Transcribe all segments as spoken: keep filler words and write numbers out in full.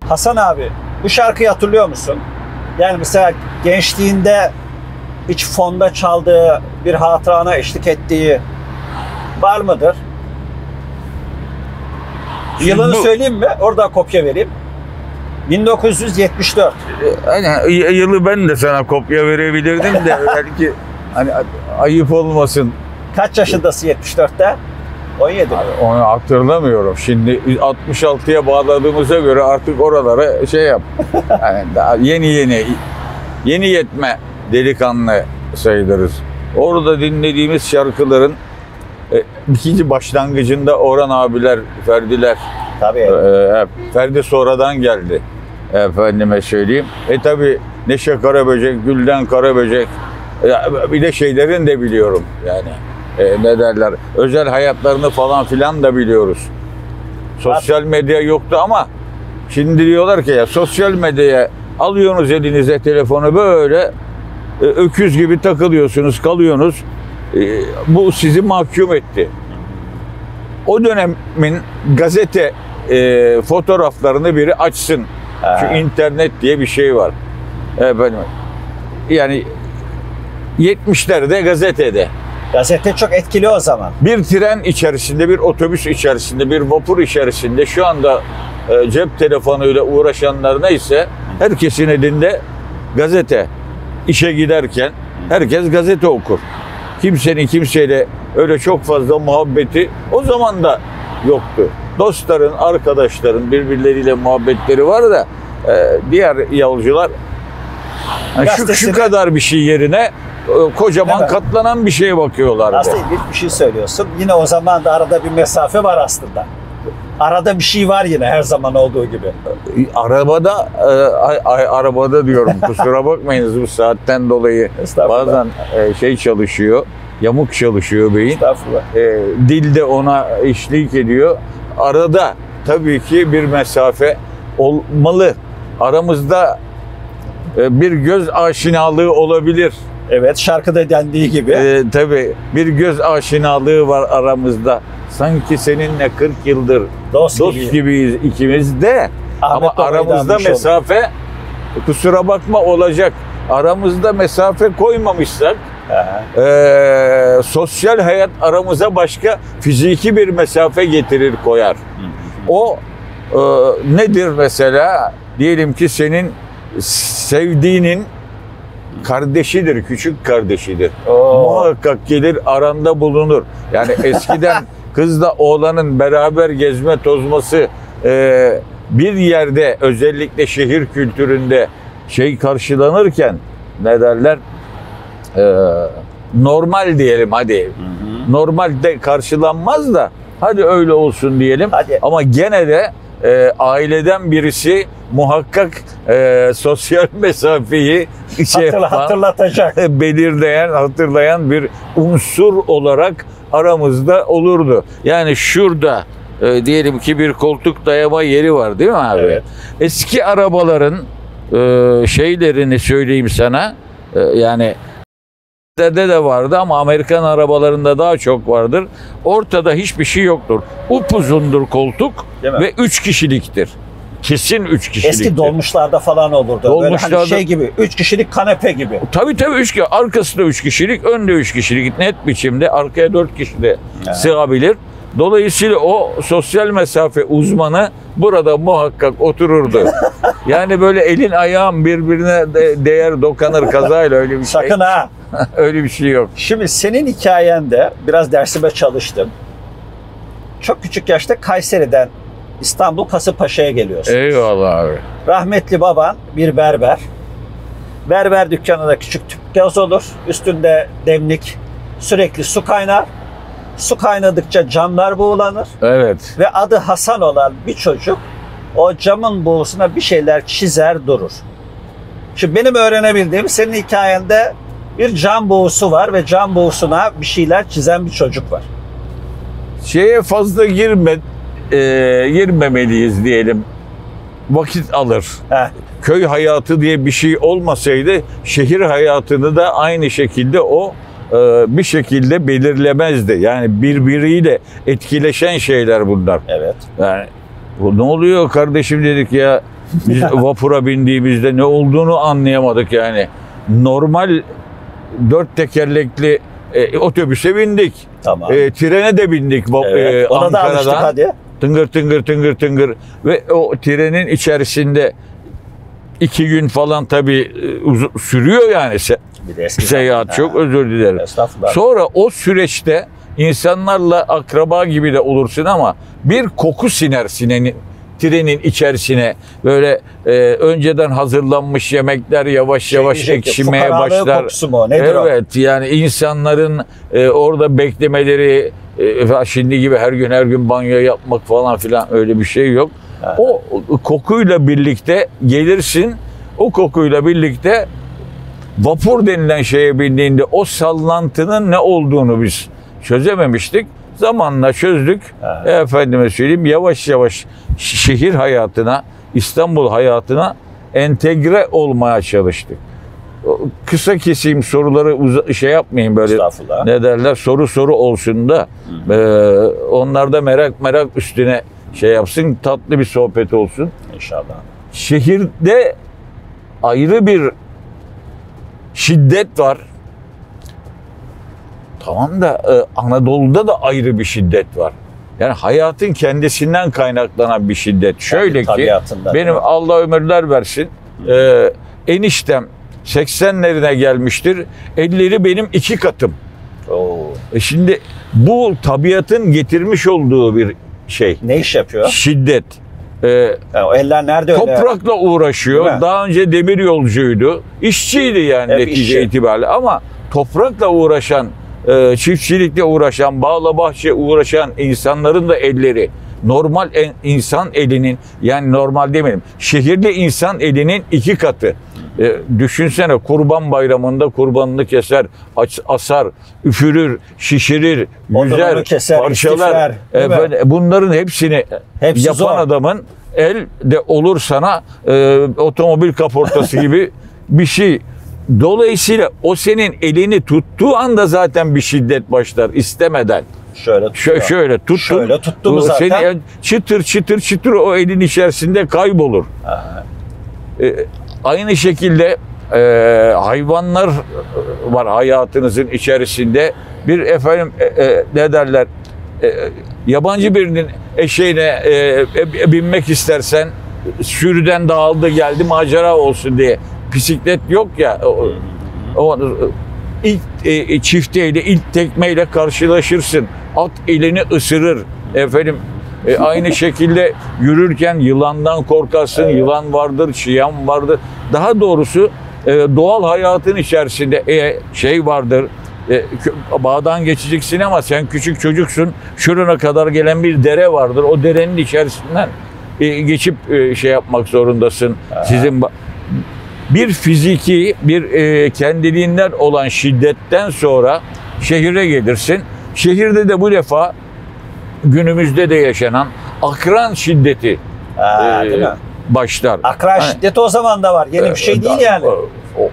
Hasan abi, bu şarkıyı hatırlıyor musun? Yani mesela gençliğinde hiç fonda çaldığı, bir hatırana eşlik ettiği var mıdır? Şimdi Yılını bu- söyleyeyim mi? Oradan kopya vereyim. bin dokuz yüz yetmiş dört. Hani yılı ben de sana kopya verebilirdim de belki hani ayıp olmasın. Kaç yaşındasın yetmiş dörtte? on yedi mi? Onu hatırlamıyorum. Şimdi altmış altıya bağladığımıza göre artık oralara şey yap. Yani daha yeni yeni yeni yetme delikanlı sayılırız. Orada dinlediğimiz şarkıların e, ikinci başlangıcında Orhan abiler, Ferdiler, Tabii. e, Ferdi sonradan geldi. Efendime söyleyeyim. E tabi Neşe Karaböcek, Gülden Karaböcek, e, bir de şeylerin de biliyorum yani. E, ne derler, özel hayatlarını falan filan da biliyoruz. Sosyal medya yoktu ama şimdi diyorlar ki ya sosyal medyaya alıyorsunuz elinize telefonu böyle e, öküz gibi takılıyorsunuz, kalıyorsunuz. E, bu sizi mahkum etti. O dönemin gazete e, fotoğraflarını biri açsın. Ha. Çünkü internet diye bir şey var. Efendim, yani yetmişlerde gazetede Gazete çok etkili o zaman. bir tren içerisinde, bir otobüs içerisinde, bir vapur içerisinde şu anda e, cep telefonuyla uğraşanlar neyse herkesin elinde gazete. İşe giderken herkes gazete okur. Kimsenin kimseyle öyle çok fazla muhabbeti o zaman da yoktu. Dostların, arkadaşların birbirleriyle muhabbetleri var da e, diğer yolcular yani şu, şu kadar bir şey yerine e, kocaman katlanan bir şeye bakıyorlardı. Aslında ilginç bir şey söylüyorsun. Yine o zaman da arada bir mesafe var aslında. Arada bir şey var yine her zaman olduğu gibi. Arabada, e, ay, ay, arabada diyorum kusura bakmayınız bu saatten dolayı bazen e, şey çalışıyor, yamuk çalışıyor beyin. Estağfurullah. E, dil de ona eşlik ediyor. Arada tabii ki bir mesafe olmalı. Aramızda e, bir göz aşinalığı olabilir. Evet, şarkıda dendiği gibi. E, tabii bir göz aşinalığı var aramızda. Sanki seninle kırk yıldır Dost, dost gibi. gibiyiz ikimiz de. Ahmet Ama aramızda mesafe olur. Kusura bakma olacak. Aramızda mesafe koymamışsak e, sosyal hayat aramıza başka fiziki bir mesafe getirir koyar. O e, nedir mesela? Diyelim ki senin sevdiğinin kardeşidir, küçük kardeşidir. Oo. Muhakkak gelir aranda bulunur. Yani eskiden kızla oğlanın beraber gezme tozması e, bir yerde özellikle şehir kültüründe şey karşılanırken ne derler e, normal diyelim hadi. Hı hı. Normalde karşılanmaz da hadi öyle olsun diyelim. Hadi. Ama gene de e, aileden birisi muhakkak e, sosyal mesafeyi şey Hatırla, yapan, hatırlatacak. belirleyen, hatırlayan bir unsur olarak aramızda olurdu. Yani şurada e, diyelim ki bir koltuk dayama yeri var değil mi abi? Evet. Eski arabaların e, şeylerini söyleyeyim sana. E, yani de de vardı ama Amerikan arabalarında daha çok vardır. Ortada hiçbir şey yoktur. Upuzundur koltuk ve üç kişiliktir. Kesin üç kişiliktir. Eski dolmuşlarda falan olurdu. Dolmuşlarda, böyle hani şey gibi, üç kişilik kanepe gibi. Tabii tabii üç kişilik. Arkasında üç kişilik, önde üç kişilik. Net biçimde arkaya dört kişi de evet. sığabilir. Dolayısıyla o sosyal mesafe uzmanı burada muhakkak otururdu. Yani böyle elin ayağın birbirine de değer dokanır kazayla öyle bir şey. Sakın ha. Öyle bir şey yok. Şimdi senin hikayende biraz dersime çalıştım. Çok küçük yaşta Kayseri'den İstanbul Kasımpaşa'ya geliyorsun. Eyvallah abi. Rahmetli baban bir berber. Berber dükkanında küçük tüp gaz olur. Üstünde demlik, sürekli su kaynar. Su kaynadıkça camlar buğulanır. Evet. Ve adı Hasan olan bir çocuk o camın buğusuna bir şeyler çizer durur. Şimdi benim öğrenebildiğim senin hikayende bir cam buğusu var ve cam buğusuna bir şeyler çizen bir çocuk var. Şeye fazla girme, e, girmemeliyiz diyelim. Vakit alır. Heh. Köy hayatı diye bir şey olmasaydı şehir hayatını da aynı şekilde o e, bir şekilde belirlemezdi. Yani birbiriyle etkileşen şeyler bunlar. Evet. Yani bu ne oluyor kardeşim dedik ya. Biz vapura bindiğimizde ne olduğunu anlayamadık yani. Normal dört tekerlekli e, otobüse bindik. Tamam. E, trene de bindik Evet, e, ona da alıştık Ankara'dan. hadi. Tıngır tıngır tıngır tıngır. Ve o trenin içerisinde iki gün falan tabii e, uzun, sürüyor yani se- Bir de eski seyahat. zaman. Çok Ha, özür dilerim. Estağfurullah. Sonra o süreçte insanlarla akraba gibi de olursun ama bir koku siner sinenin trenin içerisine. Böyle e, önceden hazırlanmış yemekler yavaş Şey yavaş diyecektim, ekşimeye fukaralığı başlar. kokusu mu? Nedir o? Evet, yani insanların e, orada beklemeleri e, şimdi gibi her gün her gün banyo yapmak falan filan öyle bir şey yok. Ha. O kokuyla birlikte gelirsin. O kokuyla birlikte vapur denilen şeye bindiğinde o sallantının ne olduğunu biz çözememiştik. Zamanla çözdük. Ha. E, efendime söyleyeyim yavaş yavaş şehir hayatına, İstanbul hayatına entegre olmaya çalıştık. Kısa keseyim soruları uza- şey yapmayayım böyle Estağfurullah. ne derler soru soru olsun da e, onlar da merak merak üstüne şey yapsın, tatlı bir sohbet olsun. İnşallah. Şehirde ayrı bir şiddet var. Tamam da e, Anadolu'da da ayrı bir şiddet var. Yani hayatın kendisinden kaynaklanan bir şiddet. Şöyle ki tabiatından, benim değil mi? Allah ömürler versin e, eniştem seksenlerine gelmiştir. Elleri benim iki katım. Oo. E şimdi bu tabiatın getirmiş olduğu bir şey. Ne iş yapıyor? Şiddet. E, Yani o eller nerede öyle? Toprakla Değil uğraşıyor. mi? Daha önce demir yolcuydu. İşçiydi yani Hep netice işçi. itibariyle. Ama toprakla uğraşan, e, çiftçilikle uğraşan, bağla bahçe uğraşan insanların da elleri normal en- insan elinin, yani normal demeyelim, şehirli insan elinin iki katı. E, düşünsene Kurban Bayramı'nda kurbanını keser, aç- asar, üfürür, şişirir, Odununu yüzer, keser, parçalar. istifler, değil mi? Efendim, bunların hepsini Hepsi yapan zor. adamın el de olur sana e, otomobil kaportası gibi bir şey. Dolayısıyla o senin elini tuttuğu anda zaten bir şiddet başlar istemeden. Şöyle Şö- tutuyor. şöyle tuttun. Şöyle tuttu mu o zaten? Senin el çıtır çıtır çıtır o elin içerisinde kaybolur. Aha. E, aynı şekilde e, hayvanlar var hayatınızın içerisinde. Bir efendim e, e, ne derler e, yabancı birinin eşeğine e, e, binmek istersen sürüden dağıldı geldi macera olsun diye. Bisiklet yok ya. O, o ilk e, çifteyle ilk tekmeyle karşılaşırsın. At elini ısırır. Efendim e, aynı şekilde yürürken yılandan korkarsın. Evet. Yılan vardır, çıyan vardır. Daha doğrusu e, doğal hayatın içerisinde e, şey vardır. E, kö- bağdan geçeceksin ama sen küçük çocuksun. Şurana kadar gelen bir dere vardır. O derenin içerisinden e, geçip e, şey yapmak zorundasın. Aha. Sizin ba- bir fiziki, bir e, kendiliğinden olan şiddetten sonra şehire gelirsin. Şehirde de bu defa günümüzde de yaşanan akran şiddeti Ha, e, değil mi? başlar. Akran Hani- şiddeti o zaman da var. Yeni bir şey e, değil da- yani. O,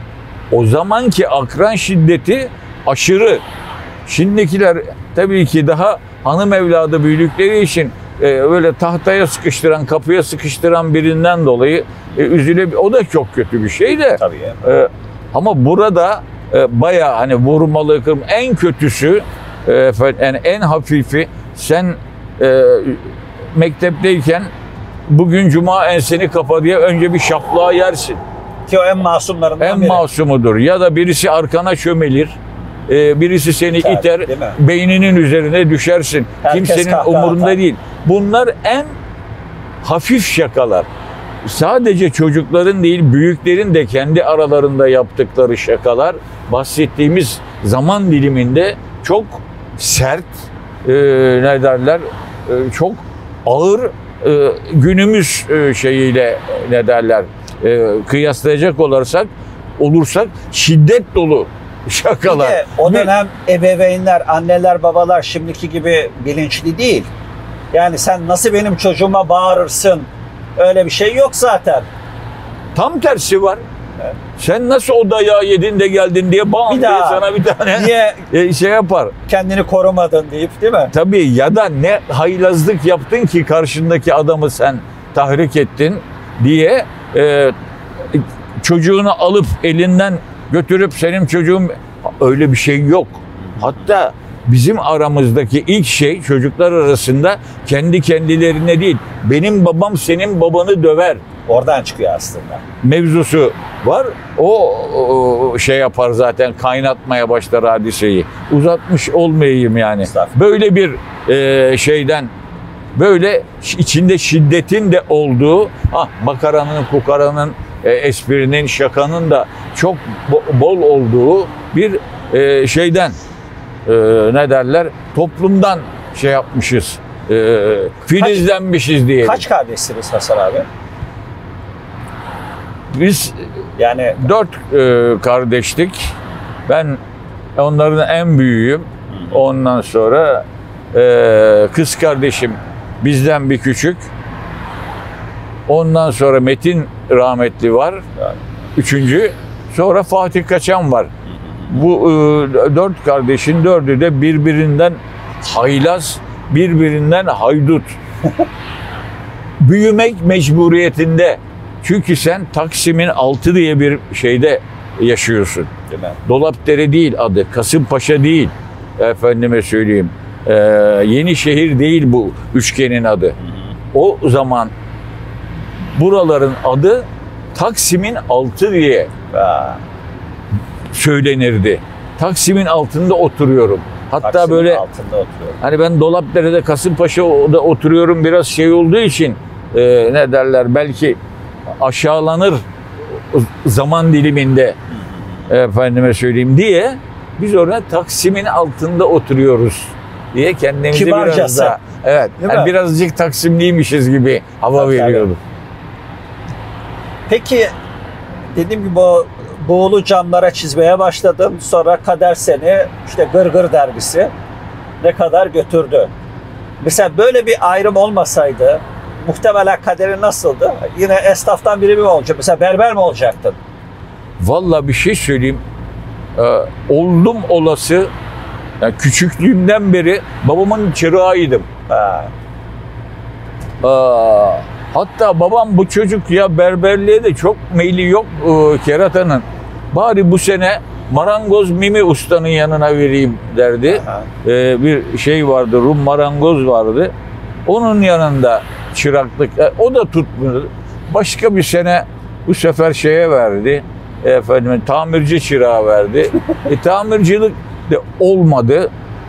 o zamanki akran şiddeti aşırı. Şimdikiler tabii ki daha hanım evladı büyüdükleri için e, böyle tahtaya sıkıştıran, kapıya sıkıştıran birinden dolayı e, üzüle o da çok kötü bir şey de. Tabii. E, ama burada e, bayağı hani vurmalı, kırm en kötüsü e, efendim, yani en hafifi sen e, mektepteyken bugün cuma enseni kapa diye önce bir şaplığa yersin. Ki o en masumlarından En biri. masumudur. Ya da birisi arkana çömelir. e, birisi seni Tabii, iter. değil mi? Beyninin üzerine düşersin. Herkes Kimsenin kahkaha umurunda atar. değil. Bunlar en hafif şakalar. Sadece çocukların değil, büyüklerin de kendi aralarında yaptıkları şakalar bahsettiğimiz zaman diliminde çok sert, e, ne derler, e, çok ağır, e, günümüz e, şeyiyle ne derler, e, kıyaslayacak olursak, olursak şiddet dolu Bir şakalar. de o dönem ebeveynler, anneler, babalar şimdiki gibi bilinçli değil. Yani sen nasıl benim çocuğuma bağırırsın? Öyle bir şey yok zaten. Tam tersi var. Evet. Sen nasıl o dayağı yedin de geldin diye bam Bir diye daha. sana bir tane Niye e, şey yapar. kendini korumadın deyip, değil mi? Tabii, ya da ne haylazlık yaptın ki karşındaki adamı sen tahrik ettin. diye e, çocuğunu alıp elinden götürüp senin çocuğun, öyle bir şey yok. Hatta bizim aramızdaki ilk şey çocuklar arasında kendi kendilerine değil, benim babam senin babanı döver Oradan çıkıyor aslında. mevzusu var. O, o şey yapar zaten, kaynatmaya başlar hadiseyi. Uzatmış olmayayım yani. Böyle bir e, şeyden, böyle içinde şiddetin de olduğu, ah, makaranın, kukaranın, e, esprinin, şakanın da çok bol olduğu bir e, şeyden, e, ne derler, toplumdan şey yapmışız, e, filizlenmişiz diyelim. Kaç kardeşsiniz Hasan abi? Biz Yani dört e, kardeştik. Ben onların en büyüğüyüm. Ondan sonra e, kız kardeşim bizden bir küçük. Ondan sonra Metin rahmetli var. Üçüncü. Sonra Fatih Kaçan var. Bu e, dört kardeşin dördü de birbirinden haylaz, birbirinden haydut. Büyümek mecburiyetinde. Çünkü sen Taksim'in altı diye bir şeyde yaşıyorsun. değil mi? Dolapdere değil adı, Kasımpaşa değil. Efendime söyleyeyim. Ee, Yenişehir değil bu üçgenin adı. O zaman buraların adı Taksim'in altı diye Ha, söylenirdi. Taksim'in altında oturuyorum. Hatta Taksim'in böyle altında oturuyorum. hani ben Dolapdere'de, Kasımpaşa'da oturuyorum, biraz şey olduğu için e, ne derler, belki aşağılanır zaman diliminde, efendime söyleyeyim diye biz orada Taksim'in altında oturuyoruz diye kendimizi biraz Kibarcası. da, evet, Değil yani mi? birazcık Taksimliymişiz gibi hava Tabii, veriyorduk. Peki dediğim gibi o buğulu camlara çizmeye başladın. Sonra kader seni işte Gırgır dergisi ne kadar götürdü. Mesela böyle bir ayrım olmasaydı muhtemelen kaderin nasıldı? Yine esnaftan biri mi olacak? Mesela berber mi olacaktın? Vallahi bir şey söyleyeyim. Ee, oldum olası, yani küçüklüğümden beri babamın çırağıydım. Ha, Aa, hatta babam, bu çocuk ya berberliğe de çok meyli yok e, keratanın. Bari bu sene marangoz Mimi Usta'nın yanına vereyim derdi. aha. Ee, bir şey vardı, Rum marangoz vardı. Onun yanında çıraklık, e, o da tutmadı. Başka bir sene bu sefer şeye verdi. Efendim, tamirci çırağı verdi. e, tamircilik de olmadı.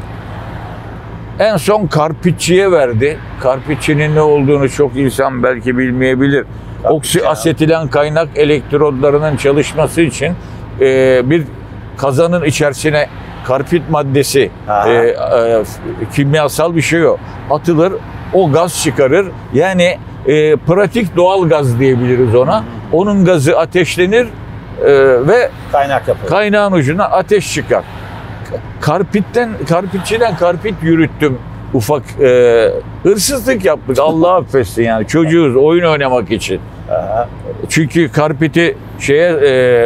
En son karpitçiye verdi. Karpitçinin ne olduğunu çok insan belki bilmeyebilir. Oksi asetilen kaynak elektrodlarının çalışması için e, bir kazanın içerisine karpit maddesi, Aha. e, e, kimyasal bir şey o, atılır, o gaz çıkarır. Yani e, pratik doğal gaz diyebiliriz ona. Onun gazı ateşlenir e, ve Kaynak yapıyor. kaynağın ucuna ateş çıkar. Karpitten, karpitçiden karpit yürüttüm. Ufak e, hırsızlık yaptık. Allah affetsin yani. Çocuğuz, oyun oynamak için. Aha. Çünkü karpiti şeye e,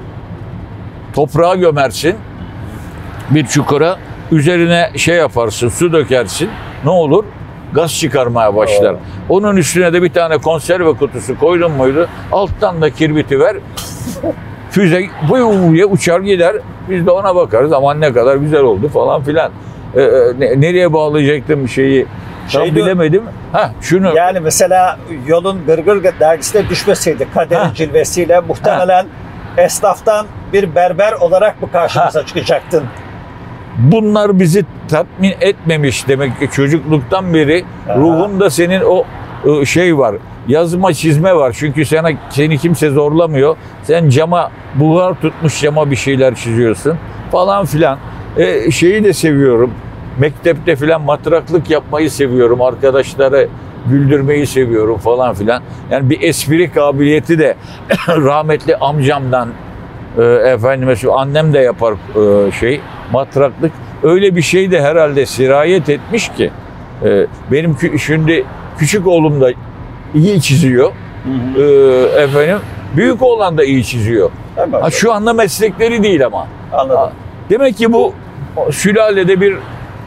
toprağa gömersin. Bir çukura. Üzerine şey yaparsın, su dökersin. Ne olur? Gaz çıkarmaya başlar. Oo. Onun üstüne de bir tane konserve kutusu koydun muydu? Alttan da kirbiti ver. Füze bu diye uçar gider. Biz de ona bakarız. Aman ne kadar güzel oldu falan filan. Ee, ne- nereye bağlayacaktım şeyi? Tam Şey diyor- bilemedim. Ha şunu. Yani mesela yolun Gırgır dergisine düşmeseydi kaderin Ha. cilvesiyle muhtemelen esnaftan bir berber olarak mı karşımıza çıkacaktın? Bunlar bizi tatmin etmemiş demek ki çocukluktan beri. Aha. Ruhunda senin o e, şey var. Yazma çizme var. Çünkü sana seni kimse zorlamıyor. Sen cama, buhar tutmuş cama bir şeyler çiziyorsun falan filan. E, şeyi de seviyorum. Mektepte filan matraklık yapmayı seviyorum. Arkadaşları güldürmeyi seviyorum falan filan. Yani bir espri kabiliyeti de rahmetli amcamdan, e, efendime söyleyeyim, annem de yapar e, şey, matraklık. Öyle bir şey de herhalde sirayet etmiş ki. E, benim kü- şimdi küçük oğlum da iyi çiziyor. Hı hı. E, efendim, büyük oğlan da iyi çiziyor. Değil mi? Ha, şu anda meslekleri değil ama. Anladım. Demek ki bu sülalede bir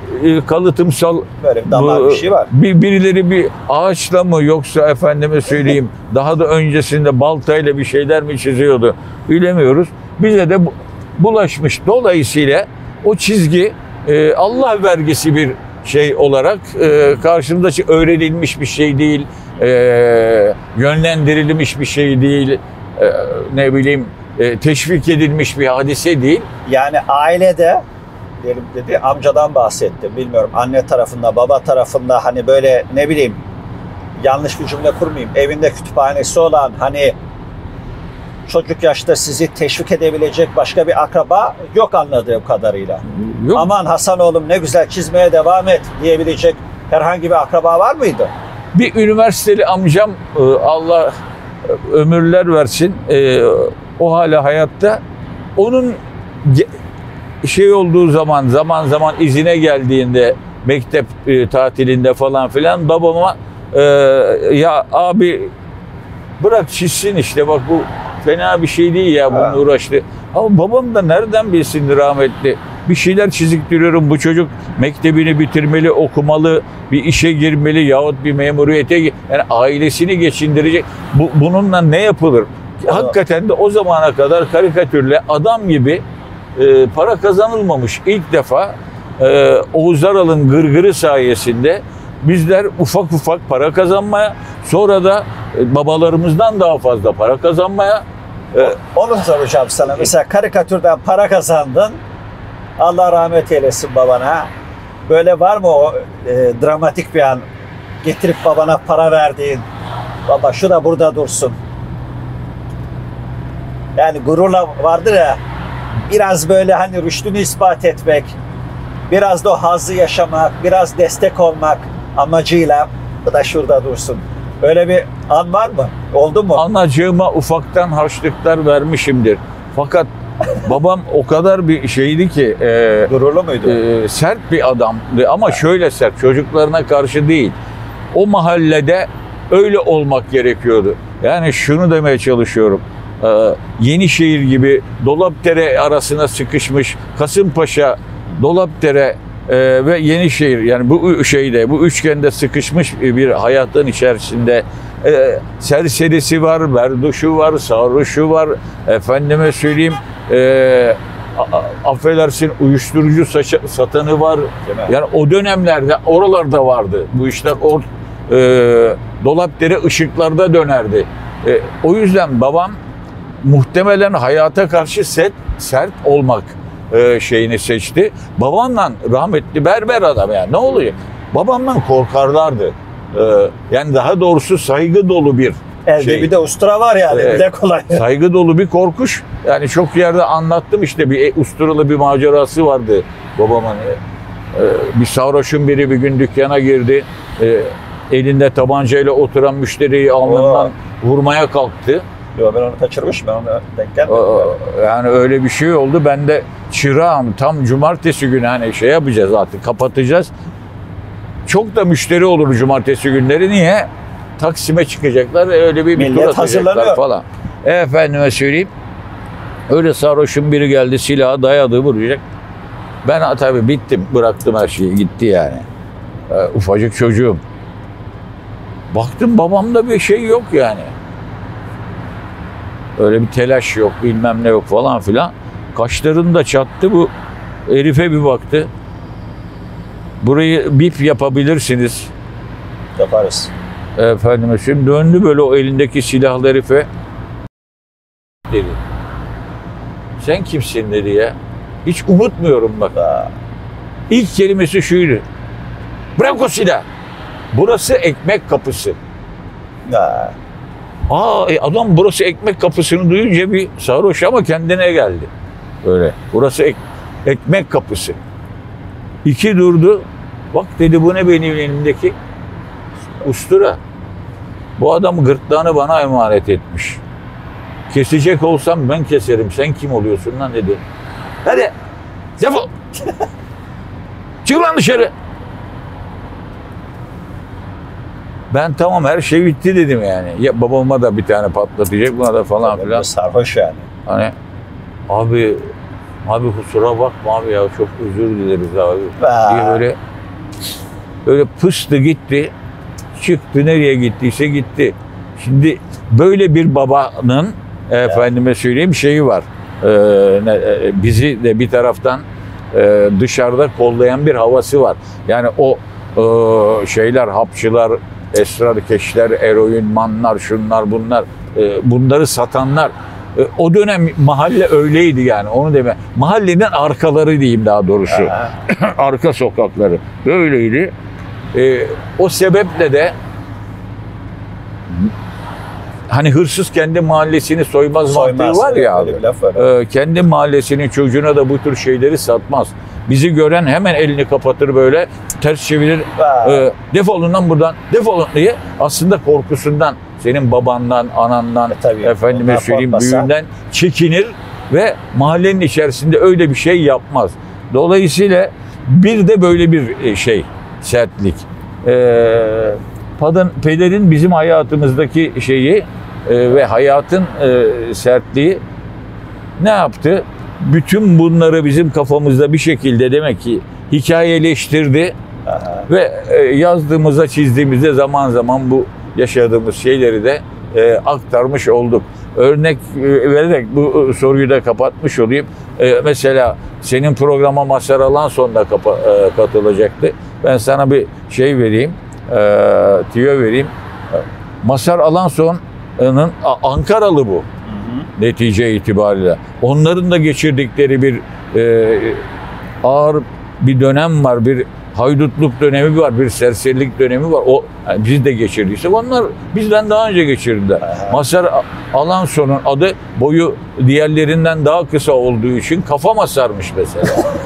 e, kalıtımsal Böyle bir damar bu, bir şey var. Bir, birileri bir ağaçla mı yoksa efendime söyleyeyim daha da öncesinde baltayla bir şeyler mi çiziyordu bilemiyoruz. Bize de bu, bulaşmış. Dolayısıyla o çizgi e, Allah vergisi bir şey olarak e, karşımda öğrenilmiş bir şey değil, e, yönlendirilmiş bir şey değil, e, ne bileyim e, teşvik edilmiş bir hadise değil. Yani ailede diyelim dedi, amcadan bahsetti. Bilmiyorum anne tarafında, baba tarafında hani böyle ne bileyim yanlış bir cümle kurmayayım. Evinde kütüphanesi olan hani çocuk yaşta sizi teşvik edebilecek başka bir akraba yok anladığım kadarıyla. Yok. Aman Hasan oğlum ne güzel çizmeye devam et diyebilecek herhangi bir akraba var mıydı? Bir üniversiteli amcam e, Allah ömürler versin e, o hala hayatta. Onun şey olduğu zaman zaman zaman izine geldiğinde mektep e, tatilinde falan filan babama e, ya abi bırak çizsin işte bak bu fena bir şey değil ya bununla uğraştı. Ama babam da nereden bilsin rahmetli bir şeyler çiziktiriyorum bu çocuk mektebini bitirmeli, okumalı, bir işe girmeli yahut bir memuriyete yani ailesini geçindirecek. Bu, bununla ne yapılır? Evet. Hakikaten de o zamana kadar karikatürle adam gibi e, para kazanılmamış. İlk defa e, Oğuz Aral'ın gırgırı sayesinde bizler ufak ufak para kazanmaya, sonra da e, babalarımızdan daha fazla para kazanmaya. E, Onu soracağım sana. Mesela karikatürden para kazandın. Allah rahmet eylesin babana. Böyle var mı o e, dramatik bir an? Getirip babana para verdiğin. Baba şu da burada dursun. Yani gururla vardır ya. Biraz böyle hani rüştünü ispat etmek. Biraz da o hazzı yaşamak. Biraz destek olmak amacıyla bu da şurada dursun. Öyle bir an var mı? Oldu mu? Anacığıma ufaktan harçlıklar vermişimdir. Fakat babam o kadar bir şeydi ki e, gururlu muydu? E, sert bir adamdı ama şöyle sert, çocuklarına karşı değil. O mahallede öyle olmak gerekiyordu. Yani şunu demeye çalışıyorum. E, Yenişehir gibi Dolapdere arasına sıkışmış Kasımpaşa, Dolapdere e, ve Yenişehir yani bu şeyde bu üçgende sıkışmış bir hayatın içerisinde e, serserisi var, berduşu var, sarhoşu var, efendime söyleyeyim e, affedersin uyuşturucu saça, satanı var. Yani o dönemlerde oralarda vardı. Bu işler or, e, Dolapdere ışıklarda dönerdi. E, o yüzden babam muhtemelen hayata karşı sert, sert olmak e, şeyini seçti. Babamla rahmetli berber adam yani ne oluyor? Babamla korkarlardı. E, yani daha doğrusu saygı dolu bir Elde şey. bir de ustura var yani Evet. bir de kolay. Saygı dolu bir korkuş. Yani çok yerde anlattım işte bir usturalı bir macerası vardı babamın. E, bir sarhoşun biri bir gün dükkana girdi. E, elinde tabancayla oturan müşteriyi alnından vurmaya kalktı. Yo, ben onu kaçırmışım. Ben ona denk gelmedim. Yani öyle bir şey oldu. Ben de çırağım tam cumartesi günü hani şey yapacağız artık kapatacağız. Çok da müşteri olur cumartesi günleri. Niye? Taksim'e çıkacaklar. Öyle bir, bir tur atacaklar falan. E, efendime söyleyeyim. Öyle sarhoşun biri geldi silahı dayadı vuracak. Ben tabii bittim. Bıraktım her şeyi. Gitti yani. E, ufacık çocuğum. Baktım babamda bir şey yok yani. Öyle bir telaş yok, bilmem ne yok falan filan. Kaşlarını da çattı bu herife bir baktı. Burayı bip yapabilirsiniz. Yaparız. Efendime şimdi döndü böyle o elindeki silahlı herife. Dedi. Sen kimsin dedi ya. Hiç unutmuyorum bak. Aa. İlk kelimesi şuydu. Bırak o silah. Burası ekmek kapısı. Aa. Aa e adam burası ekmek kapısını duyunca bir sarhoş ama kendine geldi. Öyle. Burası ek, ekmek kapısı. İki durdu. Bak dedi bu ne benim elimdeki? Ustura. Bu adam gırtlağını bana emanet etmiş. Kesecek olsam ben keserim. Sen kim oluyorsun lan dedi. Hadi. Defol. Çık lan dışarı. Ben tamam her şey bitti dedim yani. Ya babama da bir tane patlatacak buna da falan filan. Sarhoş yani. Hani abi Abi kusura bakma abi ya, çok özür dileriz abi. Aa. Diye böyle böyle pıstı gitti. Çıktı, nereye gittiyse gitti. Şimdi böyle bir babanın efendime söyleyeyim şeyi var. Ee, ne, e, bizi de bir taraftan e, dışarıda kollayan bir havası var. Yani o e, şeyler, hapçılar, esrarkeşler, eroinmanlar, şunlar bunlar, e, bunları satanlar. E, o dönem mahalle öyleydi yani, onu deme. Mahallenin arkaları diyeyim daha doğrusu. Arka sokakları böyleydi. E, o sebeple de hani hırsız kendi mahallesini soymaz, Soymaz, mantığı var ya abi. öyle bir laf var. E, kendi mahallesinin çocuğuna da bu tür şeyleri satmaz. Bizi gören hemen elini kapatır, böyle ters çevirir. E, defolun lan buradan, defolun diye. Aslında korkusundan, senin babandan, anandan, E, tabii, efendime onlar söyleyeyim korkmasa. büyüğünden çekinir ve mahallenin içerisinde öyle bir şey yapmaz. Dolayısıyla bir de böyle bir şey, sertlik. Ee, Padın, pederin bizim hayatımızdaki şeyi e, ve hayatın e, sertliği ne yaptı? Bütün bunları bizim kafamızda bir şekilde demek ki hikayeleştirdi. Aha. Ve e, yazdığımızda, çizdiğimizde zaman zaman bu yaşadığımız şeyleri de e, aktarmış olduk. Örnek e, vererek bu soruyu da kapatmış olayım. E, mesela senin programa Mazhar Alanson da kapa, e, katılacaktı. Ben sana bir şey vereyim, e, tüyo vereyim. E, Mazhar Alanson'un Ankaralı bu. Hı hı. Netice itibariyle. Onların da geçirdikleri bir e, ağır bir dönem var, bir haydutluk dönemi var, bir serserilik dönemi var. O yani biz de geçirdiysek onlar bizden daha önce geçirdiler. Mazhar Alanson'un adı boyu diğerlerinden daha kısa olduğu için kafa Mazhar'mış mesela.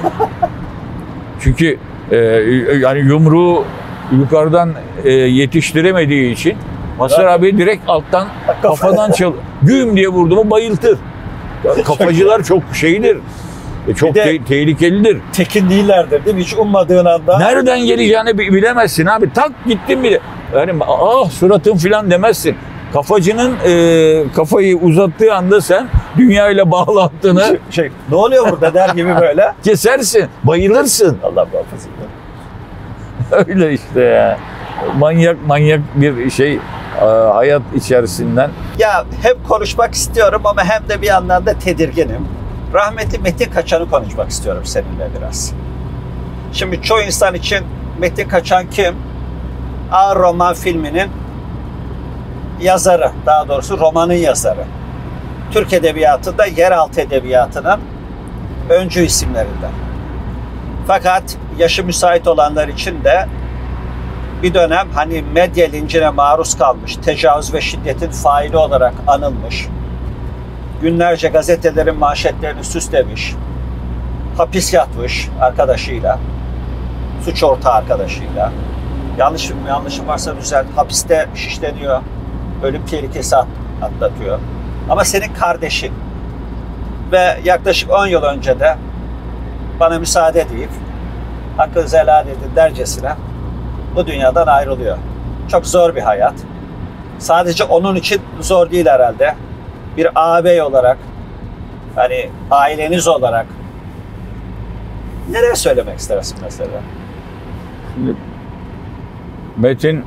Çünkü e, yani yumruğu yukarıdan e, yetiştiremediği için Mazhar abi direkt alttan kafadan çal güm diye vurdu mu bayıltır. Kafacılar çok şeydir. Çok de, te- tehlikelidir. Tekin değillerdir değil mi? Hiç ummadığın anda. Nereden geleceğini bilemezsin abi. Tak gittin bile. Yani ah suratın filan demezsin. Kafacının e, kafayı uzattığı anda sen dünyayla bağlantını şey, şey, ne oluyor burada der gibi böyle. kesersin. Bayılırsın. Allah muhafaza. Öyle işte ya. Manyak manyak bir şey e, hayat içerisinden. Ya hem konuşmak istiyorum ama hem de bir yandan da tedirginim. Rahmetli Metin Kaçan'ı konuşmak istiyorum seninle biraz. Şimdi çoğu insan için Metin Kaçan kim? Ağır Roman filminin yazarı, daha doğrusu romanın yazarı. Türk Edebiyatı'nda yeraltı edebiyatının öncü isimlerinden. Fakat yaşı müsait olanlar için de bir dönem hani medya lincine maruz kalmış, tecavüz ve şiddetin faili olarak anılmış, günlerce gazetelerin manşetlerini süslemiş, hapis yatmış arkadaşıyla, suç ortağı arkadaşıyla. Yanlış, yanlışım varsa düzelt, hapiste şişleniyor, ölüm tehlikesi atlatıyor. Ama senin kardeşin ve yaklaşık on yıl önce de bana müsaade deyip hakkınızı helal edin dercesine bu dünyadan ayrılıyor. Çok zor bir hayat. Sadece onun için zor değil herhalde. Bir ağabey olarak, hani aileniz olarak nereye söylemek istersin mesela? Şimdi Metin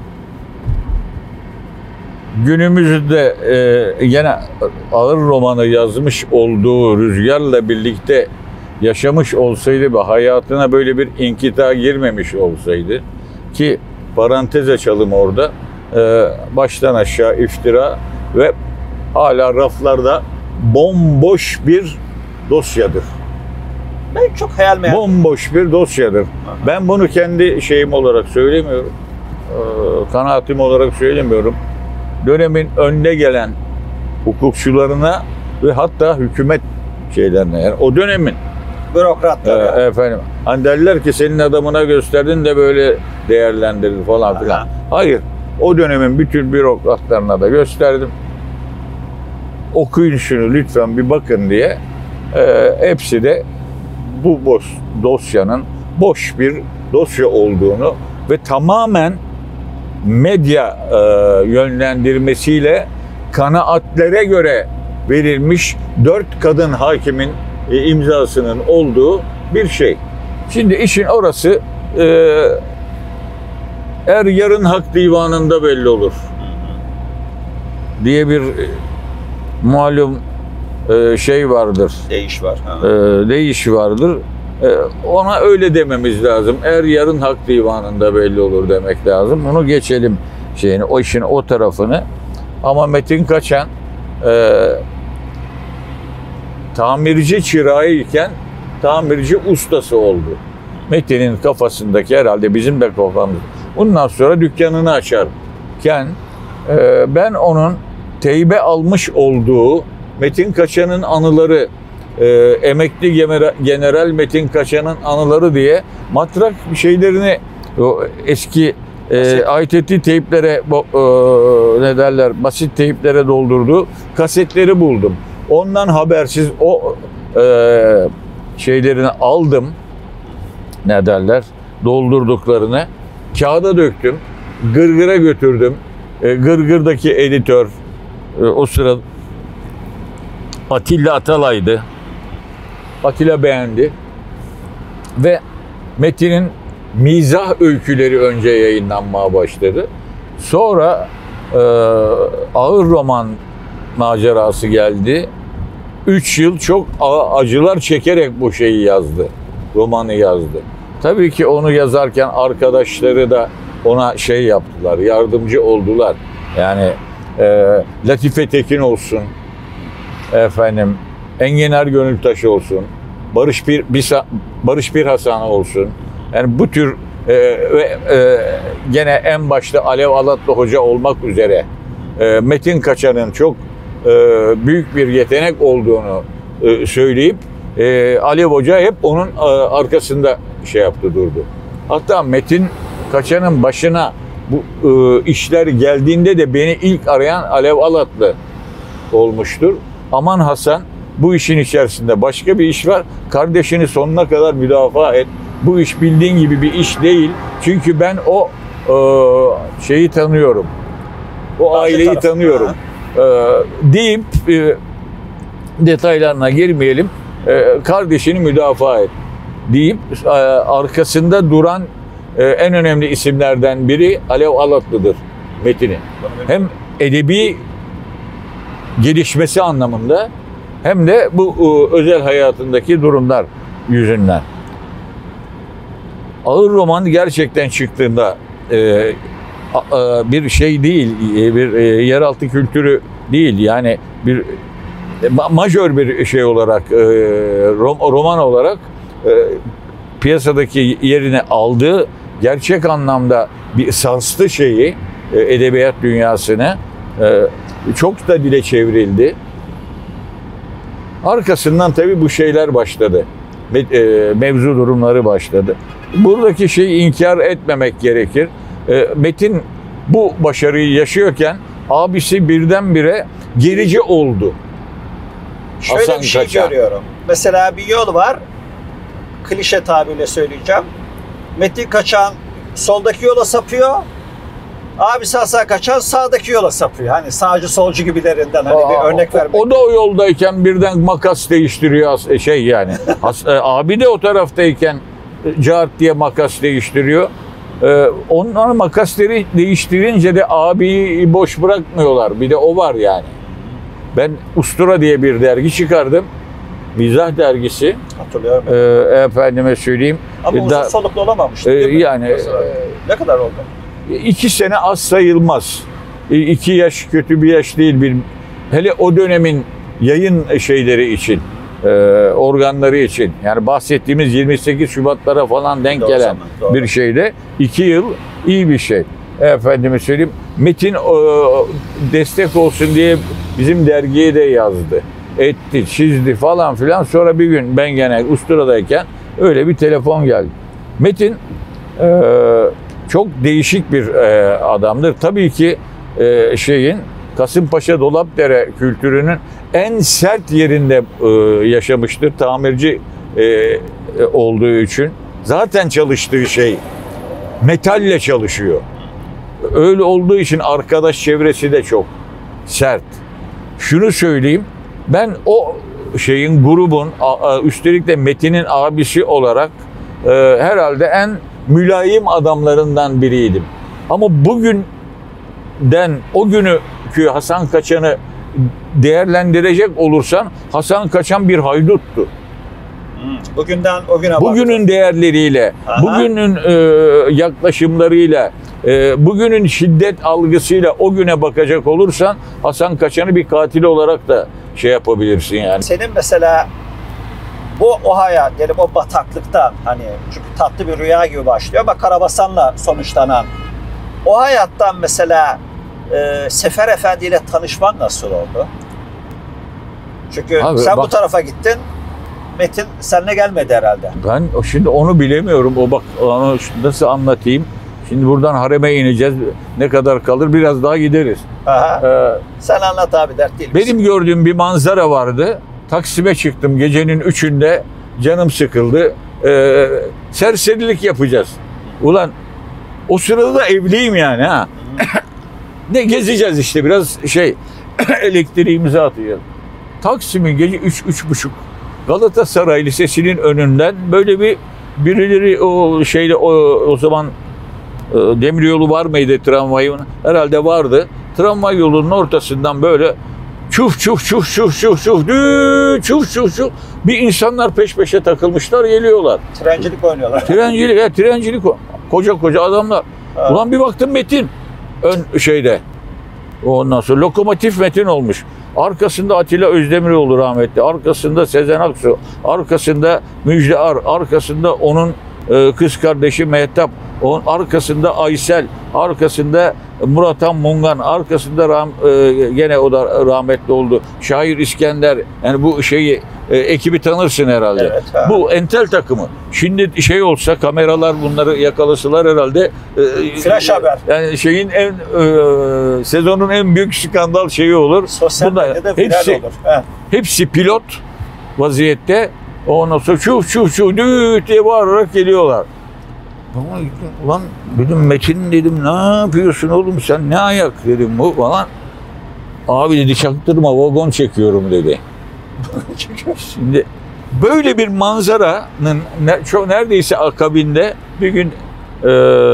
günümüzde e, yine ağır romanı yazmış olduğu Rüzgar'la birlikte yaşamış olsaydı ve hayatına böyle bir inkita girmemiş olsaydı, ki parantez açalım orada, e, baştan aşağı iftira ve hala raflarda bomboş bir dosyadır. Ben çok hayal meyal. Bomboş bir dosyadır. Aha. Ben bunu kendi şeyim olarak söylemiyorum. E, kanaatim olarak söylemiyorum. Dönemin önde gelen hukukçularına ve hatta hükümet şeylerine, yani o dönemin bürokratları. E, efendim, hani derler ki senin adamına gösterdin de böyle değerlendirir falan filan. Aha. Hayır. O dönemin bütün bürokratlarına da gösterdim. Okuyun şunu lütfen bir bakın diye. E, hepsi de bu boş dosyanın boş bir dosya olduğunu ve tamamen medya e, yönlendirmesiyle kanaatlere göre verilmiş dört kadın hakimin e, imzasının olduğu bir şey. Şimdi işin orası e, er yarın hak divanında belli olur diye bir e, malum e, şey vardır. Değiş var. Ha. E, deyiş vardır. E, ona öyle dememiz lazım. Er yarın hak divanında belli olur demek lazım. Onu geçelim şeyini, o işin o tarafını. Ama Metin Kaçan e, tamirci çırağı iken tamirci ustası oldu. Metin'in kafasındaki herhalde bizim de kafamız. Bundan sonra dükkanını açarken e, ben onun teybe almış olduğu Metin Kaçan'ın anıları, e, emekli general Metin Kaçan'ın anıları diye matrak şeylerini, o eski e, I T T teyplere, e, ne derler, basit teyplere doldurduğu kasetleri buldum. Ondan habersiz o e, şeylerini aldım, ne derler, doldurduklarını kağıda döktüm, Gırgır'a götürdüm. E, Gırgır'daki editör e, o sırada Atilla Atalay'dı. Atilla beğendi ve Metin'in mizah öyküleri önce yayınlanmaya başladı. Sonra e, ağır roman macerası geldi. Üç yıl çok acılar çekerek bu şeyi yazdı. Romanı yazdı. Tabii ki onu yazarken arkadaşları da ona şey yaptılar, yardımcı oldular. Yani e, Latife Tekin olsun, efendim Enginar Gönültaş olsun, Barış Bir, Bisa, Barış Bir Hasan olsun. Yani bu tür e, ve e, gene en başta Alev Alatlı Hoca olmak üzere e, Metin Kaçan'ın çok e, büyük bir yetenek olduğunu e, söyleyip e, Alev Hoca hep onun e, arkasında şey yaptı, durdu. Hatta Metin Kaçan'ın başına bu e, işler geldiğinde de beni ilk arayan Alev Alatlı olmuştur. Aman Hasan, bu işin içerisinde başka bir iş var. Kardeşini sonuna kadar müdafaa et. Bu iş bildiğin gibi bir iş değil. Çünkü ben o e, şeyi tanıyorum. O Karşı aileyi tarafı, tanıyorum. E, deyip e, detaylarına girmeyelim. E, kardeşini müdafaa et deyip e, arkasında duran e, en önemli isimlerden biri Alev Alatlı'dır Metin'in. Hem edebi gelişmesi anlamında hem de bu e, özel hayatındaki durumlar yüzünden. Ağır roman gerçekten çıktığında e, a, bir şey değil, bir e, yeraltı kültürü değil. Yani bir e, majör bir şey olarak, e, rom, roman olarak e, piyasadaki yerini aldığı, gerçek anlamda bir sarstı şeyi, e, edebiyat dünyasını. E, çok da dile çevrildi. Arkasından tabii bu şeyler başladı. Mevzu durumları başladı. Buradaki şeyi inkar etmemek gerekir. Metin bu başarıyı yaşıyorken abisi birdenbire gerici oldu. Şöyle Hasan bir şey Kaçan. görüyorum. Mesela bir yol var. Klişe tabirle söyleyeceğim. Metin Kaçan soldaki yola sapıyor. Abisi Hasan Kaçan sağdaki yola sapıyor. Hani sağcı solcu gibilerinden hani Aa, bir örnek vermek. O, o da o yoldayken birden makas değiştiriyor şey yani. Has, e, abi de o taraftayken e, cart diye makas değiştiriyor. E, onlar makasları değiştirince de abiyi boş bırakmıyorlar. Bir de o var yani. Ben Ustura diye bir dergi çıkardım. Mizah dergisi. Hatırlıyorum. E, efendime söyleyeyim. Ama uzun da, soluklu olamamıştı e, değil mi? yani e, ne kadar oldu? İki sene az sayılmaz. İki yaş kötü bir yaş değil. Bir, hele o dönemin yayın şeyleri için, e, organları için. Yani bahsettiğimiz yirmi sekiz Şubatlara falan denk Doğru gelen zaman, doğru. bir şeyde iki yıl iyi bir şey. Efendime söyleyeyim. Metin e, destek olsun diye bizim dergiye de yazdı. Etti, çizdi falan filan. Sonra bir gün ben gene Ustura'dayken öyle bir telefon geldi. Metin e, çok değişik bir e, adamdır. Tabii ki e, şeyin Kasımpaşa Dolapdere kültürünün en sert yerinde e, yaşamıştır. Tamirci e, olduğu için. Zaten çalıştığı şey metalle çalışıyor. Öyle olduğu için arkadaş çevresi de çok sert. Şunu söyleyeyim. Ben o şeyin grubun üstelik de Metin'in abisi olarak e, herhalde en mülayim adamlarından biriydim. Ama bugünden o günkü Hasan Kaçan'ı değerlendirecek olursan Hasan Kaçan bir hayduttu. Bugünden o güne Bugünün baktım. değerleriyle, Aha. bugünün e, yaklaşımlarıyla, e, bugünün şiddet algısıyla o güne bakacak olursan Hasan Kaçan'ı bir katil olarak da şey yapabilirsin yani. Senin mesela bu o hayat, yani o bataklıktan, hani çünkü tatlı bir rüya gibi başlıyor ama karabasanla sonuçlanan o hayattan mesela e, Sefer Efendi ile tanışman nasıl oldu? Çünkü Abi, sen bak, bu tarafa gittin, Metin seninle gelmedi herhalde. Ben şimdi onu bilemiyorum. O bak onu nasıl anlatayım? Şimdi buradan hareme ineceğiz. Ne kadar kalır? Biraz daha gideriz. Aha. Ee, Sen anlat abi, dert değil. benim gördüğüm bir manzara vardı. Taksim'e çıktım gecenin üçünde. Canım sıkıldı. Ee, serserilik yapacağız. Ulan o sırada da evliyim yani ha. Ne gezeceğiz işte biraz şey elektriğimizi atıyor. Taksim'in gece üç üç buçuk Galatasaray Lisesi'nin önünden böyle bir birileri o şeyle o, o zaman e, demiryolu var mıydı tramvayın? Herhalde vardı. Tramvay yolunun ortasından böyle çuf çuf çuf çuf çuf çuf dü, çuf çuf çuf bir insanlar peş peşe takılmışlar geliyorlar. Trencilik oynuyorlar. Trencilik, ya trencilik koca koca adamlar. Ha. Ulan bir baktım Metin ön şeyde. Ondan sonra lokomotif Metin olmuş. Arkasında Atilla Özdemiroğlu rahmetli. Arkasında Sezen Aksu. Arkasında Müjde Ar. Arkasında onun e, kız kardeşi Mehtap. Onun arkasında Aysel. Arkasında Murat Han Mungan. Arkasında rah, e, gene o da rahmetli oldu. Şair İskender. Yani bu şeyi e, ekibi tanırsın herhalde. Evet, ha. Bu entel takımı. Şimdi şey olsa kameralar bunları yakalasılar herhalde. E, Flash haber. Yani şeyin en e, sezonun en büyük skandal şeyi olur. Sosyal Bunlar medyada hepsi, viral olur. He. hepsi pilot vaziyette. Ondan sonra şu şu şu düt diye bağırarak geliyorlar. Bana gittim, ulan dedim Metin dedim ne yapıyorsun oğlum sen ne ayak dedim bu falan. Abi dedi çaktırma vagon çekiyorum dedi. Şimdi böyle bir manzaranın ne, çok neredeyse akabinde bir gün e,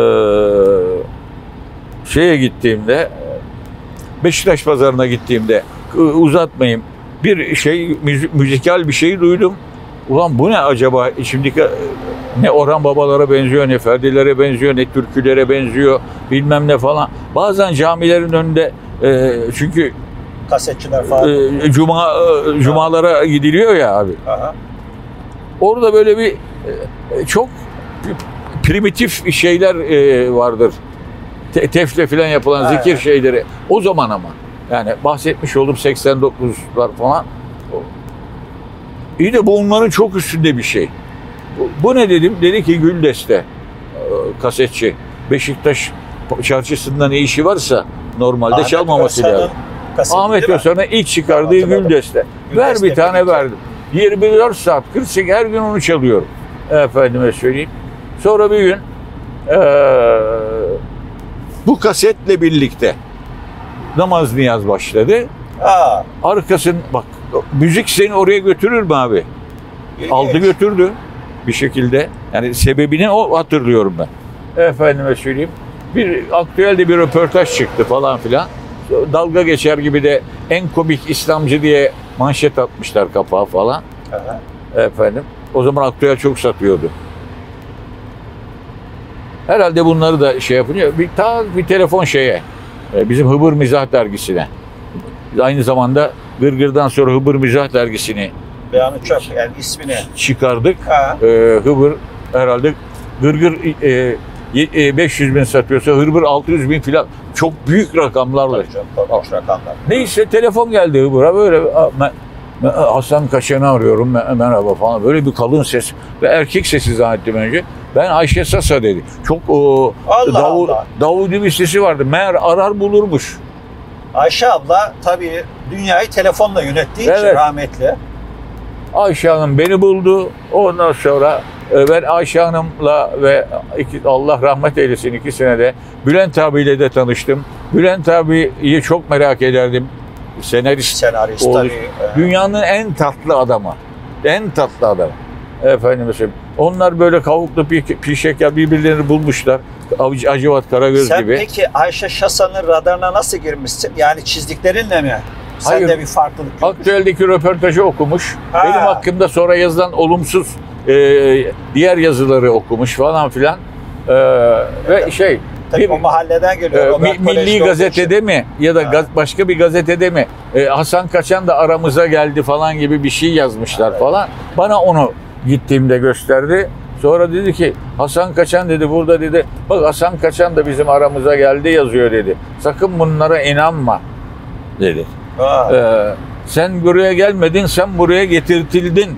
şeye gittiğimde Beşiktaş pazarına gittiğimde uzatmayayım bir şey müzik, müzikal bir şey duydum. Ulan bu ne acaba? Şimdiki ne Orhan Babalara benziyor, ne Ferdilere benziyor, ne türkülere benziyor, bilmem ne falan. Bazen camilerin önünde e, çünkü Kasetçiler falan. e, cuma e, cumalara gidiliyor ya abi. Aha. Orada böyle bir e, çok primitif şeyler e, vardır. Te, tefle falan yapılan Aynen. zikir şeyleri. O zaman ama. Yani bahsetmiş oldum seksen dokuzlar falan. İyi de bu onların çok üstünde bir şey. Bu, bu ne dedim? Dedi ki Güldeste e, kasetçi. Beşiktaş çarşısında ne işi varsa normalde Ahmet çalmaması Özcan'ın lazım. kaseti Ahmet değil mi? Özcan'a ilk çıkardığı Hatırladım. Güldeste. Ver Güldeste bir tane birlikte. verdim. yirmi dört saat kırk sekiz her gün onu çalıyorum. Efendime söyleyeyim. Sonra bir gün ee, bu kasetle birlikte namaz niyaz başladı. Aa, Arkasın bak müzik seni oraya götürür mü abi? ilginç. Aldı götürdü bir şekilde. Yani sebebini o hatırlıyorum ben. Efendime söyleyeyim. Bir aktüelde bir röportaj çıktı falan filan. Dalga geçer gibi de en komik İslamcı diye manşet atmışlar kapağa falan. Aha. Efendim. O zaman aktüel çok satıyordu. Herhalde bunları da şey yapınca bir ta bir telefon şeye. Bizim Hıbır Mizah dergisine. Aynı zamanda Gırgır'dan sonra Hıbır Mizah dergisini Beyanı çok, yani ismini. çıkardık. Ha. Ee, Hıbır herhalde Gırgır e, e, beş yüz bin satıyorsa Hıbır altı yüz bin falan çok büyük rakamlarla. Tabii canım, korkunç rakamlar. Neyse telefon geldi Hıbır'a böyle me- me- Hasan Kaçan'ı arıyorum me- merhaba falan böyle bir kalın ses ve erkek sesi zannettim önce. Ben Ayşe Sasa dedi. Çok o Allah Davud, Allah. Davudi bir sesi vardı. Meğer arar bulurmuş. Ayşe abla tabii dünyayı telefonla yönettiği için Evet. rahmetli. Ayşe Hanım beni buldu. Ondan sonra e, ben Ayşe Hanım'la ve iki, Allah rahmet eylesin ikisine de Bülent abiyle de tanıştım. Bülent abiyi çok merak ederdim. senarist, Senarist oldu. tabii. e, Dünyanın en tatlı adamı. En tatlı adamı. Efendim mesela onlar böyle kavuklu pi- pişek ya birbirlerini bulmuşlar. Avcı Hacivat Karagöz Sen gibi. peki Ayşe Şasan'ın radarına nasıl girmişsin? Yani çizdiklerinle mi? Sen Hayır. de bir farklılık görmüşsün. Aktüeldeki röportajı okumuş. Ha. Benim hakkımda sonra yazılan olumsuz e, diğer yazıları okumuş falan filan. E, ve şey Tabii bir, o mahalleden geliyor. e, Robert mi- Kolej'de Milli olduğu Gazete'de için. mi ya da Ha. gaz, başka bir gazetede mi e, Hasan Kaçan da aramıza geldi falan gibi bir şey yazmışlar Evet. falan. Bana onu gittiğimde gösterdi. Sonra dedi ki Hasan Kaçan dedi burada dedi bak Hasan Kaçan da bizim aramıza geldi yazıyor dedi. Sakın bunlara inanma dedi. Ha. Ee, sen buraya gelmedin, sen buraya getirtildin.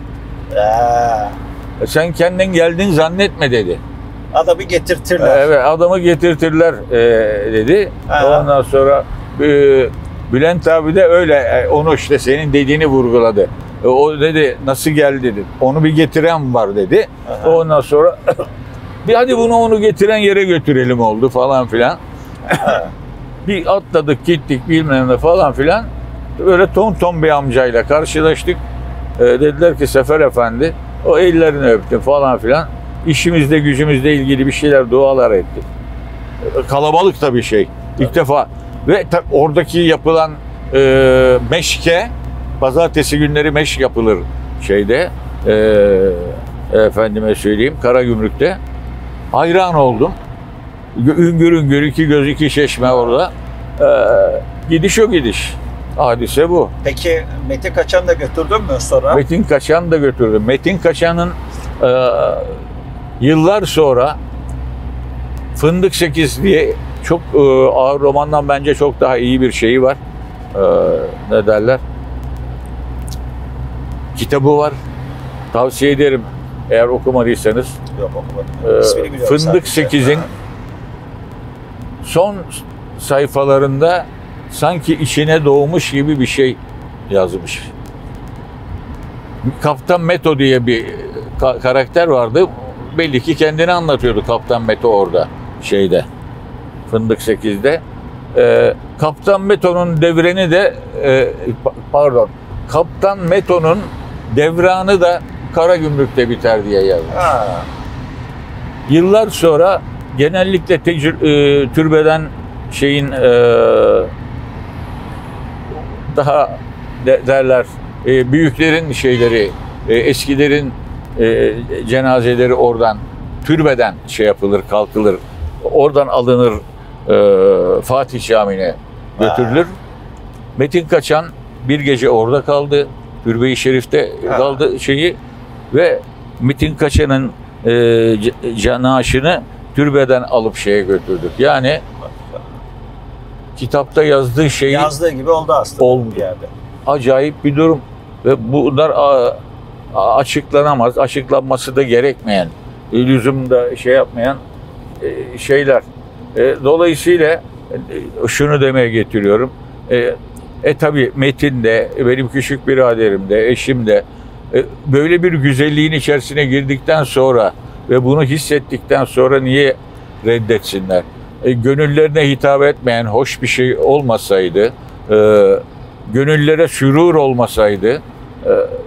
Ee, Sen kendin geldin zannetme dedi. adamı getirtirler. Evet, adamı getirtirler e, dedi. Ha. Ondan sonra e, Bülent abi de öyle e, onu işte senin dediğini vurguladı. E, o dedi nasıl geldi dedi. Onu bir getiren var dedi. Aha. Ondan sonra bir hadi bunu onu getiren yere götürelim oldu falan filan. Ha. Bir atladık gittik bilmem ne falan filan. Böyle ton ton bir amcayla karşılaştık. Ee, dediler ki Sefer Efendi o ellerini öptüm falan filan. İşimizle gücümüzle ilgili bir şeyler dualar ettik. Ee, Kalabalık da bir şey. İlk defa. Ve ta- oradaki yapılan e, meşke pazartesi günleri meşk yapılır şeyde. E, efendime söyleyeyim Karagümrük'te. Hayran oldum. Üngür üngür iki göz iki çeşme orada. Ee, gidiş o gidiş. Hadise bu. Peki Metin Kaçan'ı da götürdün mü sonra? Metin Kaçan da götürdüm. Metin Kaçan'ın e, yıllar sonra Fındık Sekiz diye çok e, ağır romandan bence çok daha iyi bir şeyi var. E, ne derler? Kitabı var. Tavsiye ederim eğer okumadıysanız. Yok okumadım. Ee, İsmini biliyorum Fındık sadece. Sekiz'in Ha. son sayfalarında sanki içine doğmuş gibi bir şey yazmış. Kaptan Meto diye bir ka- karakter vardı. Belli ki kendini anlatıyordu Kaptan Meto orada şeyde. Fındık Sekiz'de. Ee, Kaptan Meto'nun devreni de e, pa- pardon. Kaptan Meto'nun devranı da Karagümrük'te biter diye yazmış. Ha. Yıllar sonra genellikle tecr- e, türbeden şeyin e, daha de, derler e, büyüklerin şeyleri e, eskilerin e, cenazeleri oradan türbeden şey yapılır kalkılır oradan alınır e, Fatih Camii'ne götürülür. Metin Kaçan bir gece orada kaldı. Türbe-i Şerif'te Ha. kaldı şeyi ve Metin Kaçan'ın e, c- canaşını türbeden alıp şeye götürdük. Yani kitapta yazdığı şeyi Yazdığı gibi oldu aslında Oldu. bir yerde. acayip bir durum ve bunlar a- a- açıklanamaz, açıklanması da gerekmeyen, lüzumda şey yapmayan e, şeyler. E, dolayısıyla e, şunu demeye getiriyorum. E, e tabi Metin de, benim küçük biraderim de, eşim de e, böyle bir güzelliğin içerisine girdikten sonra ve bunu hissettikten sonra niye reddetsinler? E, gönüllerine hitap etmeyen hoş bir şey olmasaydı, e, gönüllere sürur olmasaydı, e,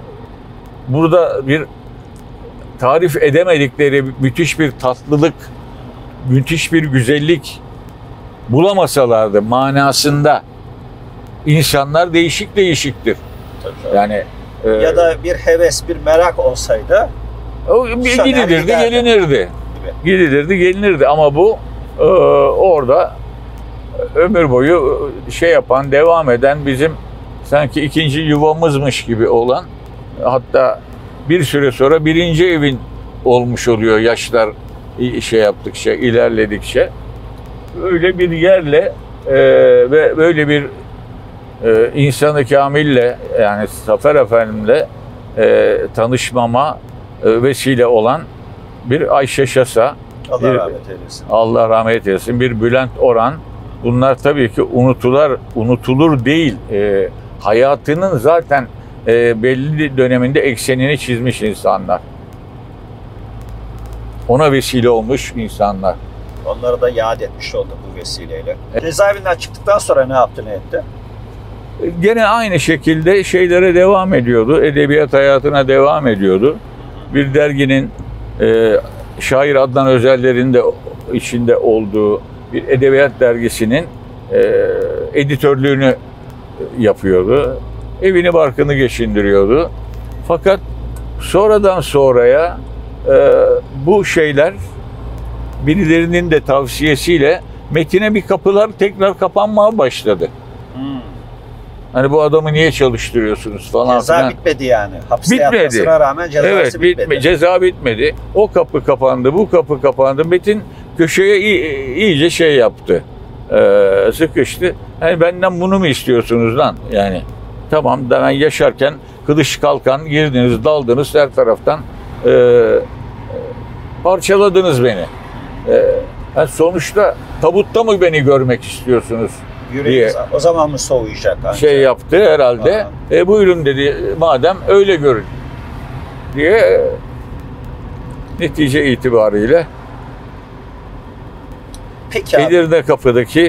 burada bir tarif edemedikleri müthiş bir tatlılık, müthiş bir güzellik bulamasalardı manasında insanlar değişik değişiktir. Tabii, tabii. Yani e, Ya da bir heves, bir merak olsaydı o bir söner gidilirdi, giderdi. gelinirdi. gibi. Gidilirdi, gelinirdi ama bu e, orada ömür boyu şey yapan, devam eden bizim sanki ikinci yuvamızmış gibi olan, hatta bir süre sonra birinci evin olmuş oluyor yaşlar şey yaptıkça, ilerledikçe. Öyle bir yerle e, ve böyle bir e, insanı kamille yani Zafer Efendim'le e, tanışmama e, vesile olan bir Ayşe Şasa, Allah bir- rahmet eylesin. Allah rahmet eylesin, bir Bülent Oran. Bunlar tabii ki unutular, unutulur değil. E, hayatının zaten e, belli döneminde eksenini çizmiş insanlar. Ona vesile olmuş insanlar. Onları da yad etmiş oldu bu vesileyle. Cezaevinden çıktıktan sonra ne yaptı, ne etti? gene aynı şekilde şeylere devam ediyordu. Edebiyat hayatına devam ediyordu. Bir derginin e, şair Adnan Özerler'in de içinde olduğu bir edebiyat dergisinin e, editörlüğünü yapıyordu. Evini barkını geçindiriyordu. Fakat sonradan sonraya e, bu şeyler birilerinin de tavsiyesiyle Metin'e bir kapılar tekrar kapanmaya başladı. Hmm. Hani bu adamı niye çalıştırıyorsunuz falan Ceza filan. bitmedi yani. Hapiste Bitmedi. yatmasına rağmen cezası Evet, bitmedi. bitme, ceza bitmedi. O kapı kapandı, bu kapı kapandı. Metin köşeye iyi- iyice şey yaptı. Ee, sıkıştı. Hani benden bunu mu istiyorsunuz lan? Yani tamam da ben yaşarken kılıç kalkan girdiniz, daldınız her taraftan e, parçaladınız beni. E, yani sonuçta tabutta mı beni görmek istiyorsunuz? Yüreğiniz diye o zaman mı soğuyacak? Ancak? şey yaptı herhalde. Aha. E, buyurun dedi, madem öyle görün diye e, netice itibariyle Peki abi. Edirne Kapı'daki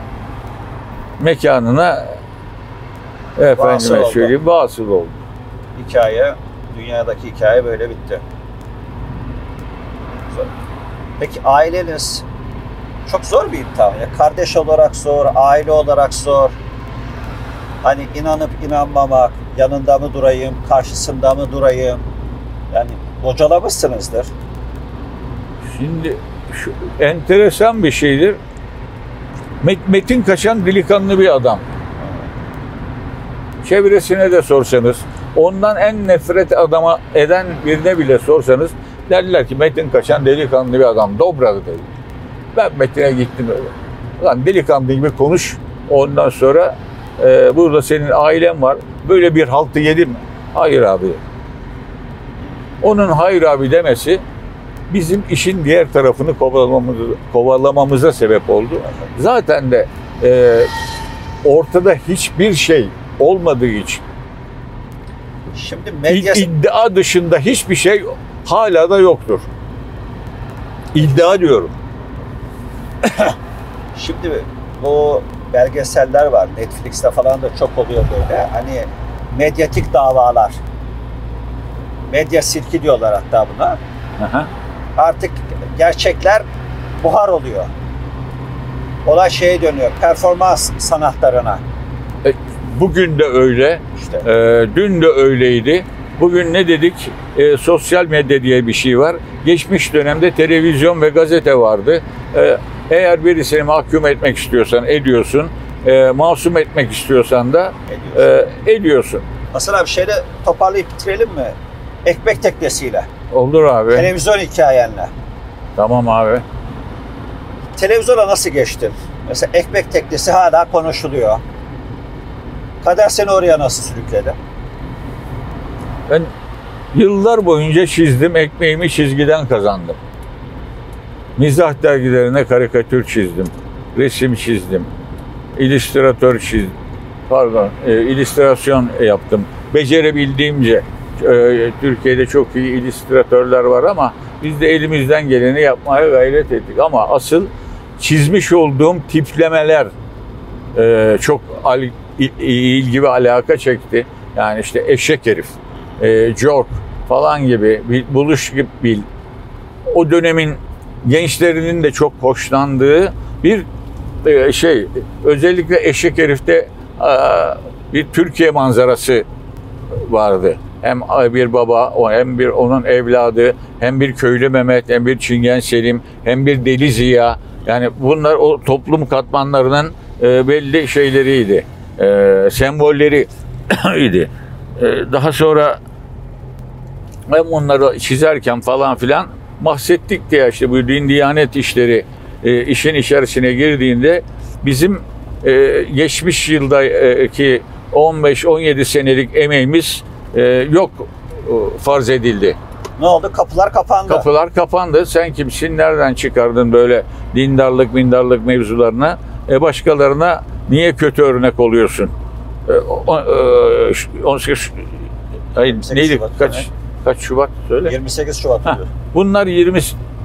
mekanına Vasıl efendime oldu. söyleyeyim vasıl oldu. Hikaye, dünyadaki hikaye böyle bitti. Zor. Peki aileniz çok zor bir imtihan. Ya kardeş olarak zor, aile olarak zor. Hani inanıp inanmamak, yanında mı durayım, karşısında mı durayım? Yani bocalamışsınızdır. Şimdi şu enteresan bir şeydir. Met- Metin Kaçan delikanlı bir adam. Çevresine de sorsanız, ondan en nefret adama eden birine bile sorsanız derler ki Metin Kaçan delikanlı bir adam, dobradı dedi. Ben Metin'e gittim öyle. Lan delikanlı gibi konuş, ondan sonra e, burada senin ailen var, böyle bir haltı yedi mi? Hayır abi. Onun hayır abi demesi bizim işin diğer tarafını kovalamamıza, kovalamamıza sebep oldu. Zaten de e, ortada hiçbir şey olmadığı için Şimdi medya... İd- iddia dışında hiçbir şey hala da yoktur. İddia diyorum. Şimdi bu belgeseller var. Netflix'te falan da çok oluyor böyle. Hani medyatik davalar. Medya sirki diyorlar hatta buna. Aha. Artık gerçekler buhar oluyor. Olay şeye dönüyor. Performans sanatlarına. E, bugün de öyle. İşte. E, dün de öyleydi. Bugün ne dedik? E, sosyal medya diye bir şey var. Geçmiş dönemde televizyon ve gazete vardı. E, eğer birisini mahkum etmek istiyorsan ediyorsun. E, masum etmek istiyorsan da Ediyorsun. e, ediyorsun. Hasan abi şeyde toparlayıp bitirelim mi? Ekmek teknesiyle. Olur abi. Televizyon hikayenle. Tamam abi. Televizyona nasıl geçtin? Mesela ekmek teknesi hala konuşuluyor. Kader seni oraya nasıl sürükledi? Ben yıllar boyunca çizdim, ekmeğimi çizgiden kazandım. Mizah dergilerine karikatür çizdim, resim çizdim, illüstratör çizdim, pardon, e, illüstrasyon yaptım. Becerebildiğimce, e, Türkiye'de çok iyi illüstratörler var ama biz de elimizden geleni yapmaya gayret ettik. Ama asıl çizmiş olduğum tiplemeler e, çok al, ilgi ve alaka çekti. Yani işte eşek herif, e, Jork falan gibi, bir buluş gibi bil. O dönemin gençlerinin de çok hoşlandığı bir e, şey. Özellikle eşek herifte e, bir Türkiye manzarası vardı. Hem bir baba, hem bir onun evladı, hem bir köylü Mehmet, hem bir Çingen Selim, hem bir Deli Ziya. Yani bunlar o toplum katmanlarının e, belli şeyleriydi, e, sembolleri idi. E, daha sonra hem onları çizerken falan filan bahsettik diye işte bu din diyanet işleri e, işin içerisine girdiğinde bizim e, geçmiş yıldaki on beş on yedi senelik emeğimiz e, yok e, farz edildi. Ne oldu? Kapılar kapandı. Kapılar kapandı. Sen kimsin? Nereden çıkardın böyle dindarlık, mindarlık mevzularına? E, başkalarına niye kötü örnek oluyorsun? E, o, e, on sekiz hayır, neydi? Şubat, Kaç evet. kaç Şubat söyle. yirmi sekiz Şubat Heh, oluyor. bunlar yirmi.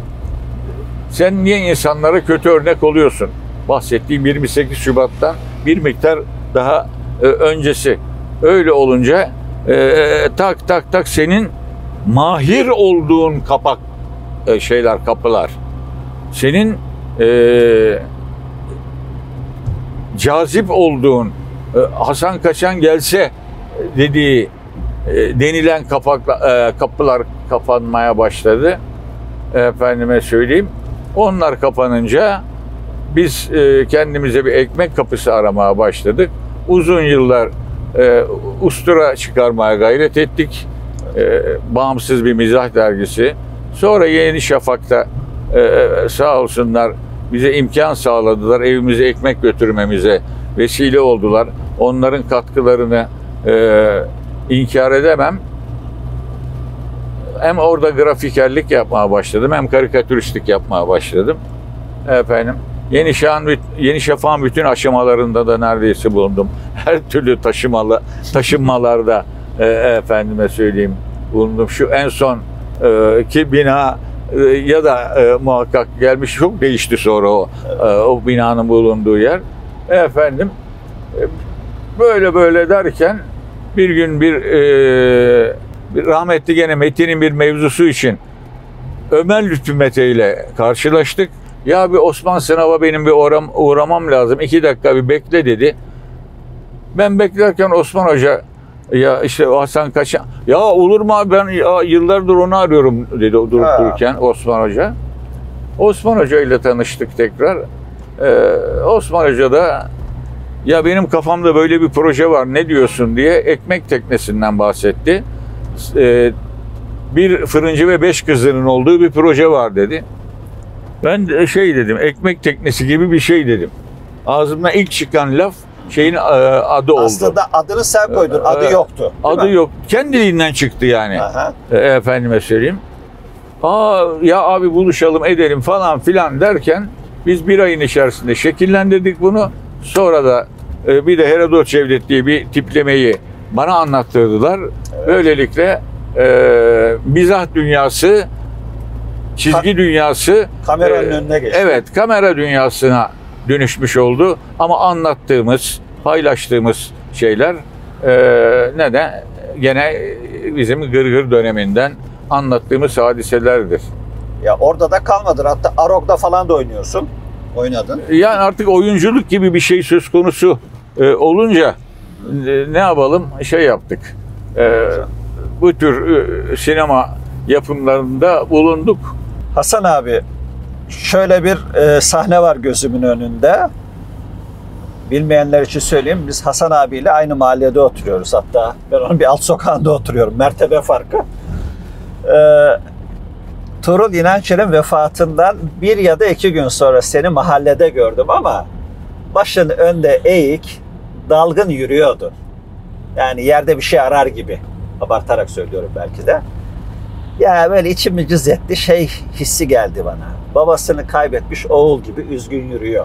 Sen niye insanlara kötü örnek oluyorsun? Bahsettiğim yirmi sekiz Şubat'tan bir miktar daha e, öncesi. Öyle olunca e, tak tak tak senin mahir olduğun kapak e, şeyler, kapılar. Senin e, cazip olduğun, e, Hasan Kaçan gelse dediği e, denilen kapak, e, kapılar kapanmaya başladı. Efendime söyleyeyim. Onlar kapanınca biz e, kendimize bir ekmek kapısı aramaya başladık. Uzun yıllar e, ustura çıkarmaya gayret ettik. E, bağımsız bir mizah dergisi. Sonra Yeni Şafak'ta e, sağ olsunlar bize imkan sağladılar. Evimize ekmek götürmemize vesile oldular. Onların katkılarını e, inkar edemem. Hem orada grafikerlik yapmaya başladım, hem karikatüristlik yapmaya başladım. Efendim, Yeni Şafak'ın Yeni Şafak'ın bütün aşamalarında da neredeyse bulundum. Her türlü taşımalı taşınmalarda e, efendime söyleyeyim bulundum. Şu en son e, ki bina e, ya da e, muhakkak gelmiş, çok değişti sonra o e, o binanın bulunduğu yer. Efendim, e, böyle böyle derken bir gün bir e, Bir rahmetli gene Metin'in bir mevzusu için Ömer Lütfü Mete ile karşılaştık. Ya bir Osman sınava benim bir uğram, uğramam lazım. İki dakika bir bekle dedi. Ben beklerken Osman Hoca, ya işte Hasan Kaçan, ya olur mu abi, ben ya, yıllardır onu arıyorum dedi durup ha. dururken Osman Hoca. Osman Hoca ile tanıştık tekrar. Ee, Osman Hoca da ya benim kafamda böyle bir proje var, ne diyorsun diye ekmek teknesinden bahsetti. Bir fırıncı ve beş kızının olduğu bir proje var dedi. Ben de şey dedim, ekmek teknesi gibi bir şey dedim. Ağzımdan ilk çıkan laf şeyin adı oldu. Aslında adını sen koydun, adı yoktu. Adı mi? Yok. Kendiliğinden çıktı yani. Aha. Efendime söyleyeyim. Aa ya abi buluşalım edelim falan filan derken biz bir ayın içerisinde şekillendirdik bunu. Sonra da bir de Herodot Cevdet diye bir tiplemeyi bana anlattırdılar. Evet. Böylelikle e, mizah dünyası, çizgi Ka- dünyası kameranın e, önüne geçti. Evet, kamera dünyasına dönüşmüş oldu. Ama anlattığımız, paylaştığımız şeyler e, ne de gene bizim Gırgır döneminden anlattığımız hadiselerdir. Ya orada da kalmadır. Hatta Arog'da falan da oynuyorsun. Oynadın. Yani artık oyunculuk gibi bir şey söz konusu e, olunca ne yapalım, şey yaptık. Ee, bu tür e, sinema yapımlarında bulunduk. Hasan abi, şöyle bir e, sahne var gözümün önünde. Bilmeyenler için söyleyeyim. Biz Hasan abiyle aynı mahallede oturuyoruz. Hatta ben onun bir alt sokağında oturuyorum. Mertebe farkı. Ee, Tuğrul İnançer'in vefatından bir ya da iki gün sonra seni mahallede gördüm ama başın önde eğik, dalgın yürüyordu. Yani yerde bir şey arar gibi. Abartarak söylüyorum belki de. Ya böyle içimi cız etti, şey hissi geldi bana. Babasını kaybetmiş oğul gibi üzgün yürüyor.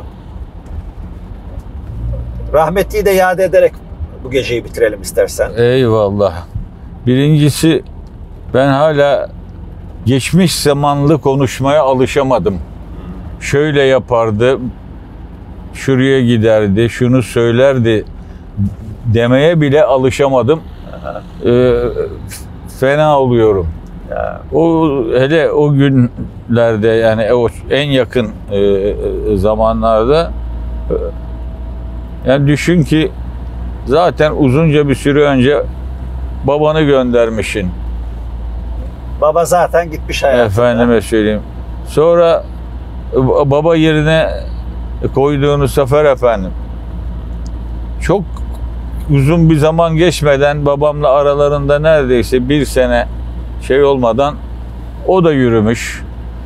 Rahmetliyi de yad ederek bu geceyi bitirelim istersen. Eyvallah. Birincisi, ben hala geçmiş zamanlı konuşmaya alışamadım. Şöyle yapardı, şuraya giderdi, şunu söylerdi demeye bile alışamadım. Ee, fena oluyorum. Ya. O hele o günlerde, yani o en yakın e, zamanlarda e, yani düşün ki zaten uzunca bir süre önce babanı göndermişsin. Baba zaten gitmiş hayatında. Efendime söyleyeyim. Sonra baba yerine koyduğunuz Zafer efendim, çok uzun bir zaman geçmeden babamla aralarında neredeyse bir sene şey olmadan o da yürümüş.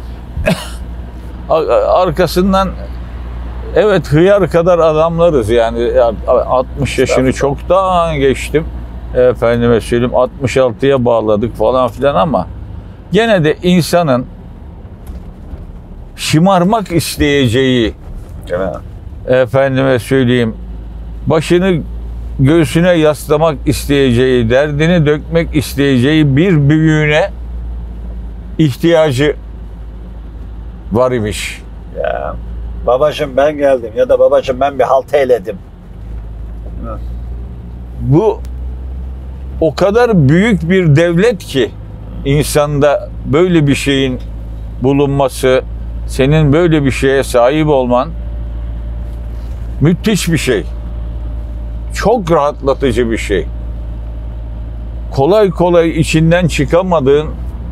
Arkasından evet hıyar kadar adamlarız yani, altmış yaşını çoktan geçtim. Efendime söyleyeyim altmış altıya bağladık falan filan ama gene de insanın şımarmak isteyeceği, efendime söyleyeyim başını göğsüne yaslamak isteyeceği, derdini dökmek isteyeceği bir büyüğüne ihtiyacı var imiş. Ya babacığım ben geldim ya da babacığım ben bir halt eyledim. bu o kadar büyük bir devlet ki insanda böyle bir şeyin bulunması, senin böyle bir şeye sahip olman müthiş bir şey. Çok rahatlatıcı bir şey. Kolay kolay içinden çıkamadığın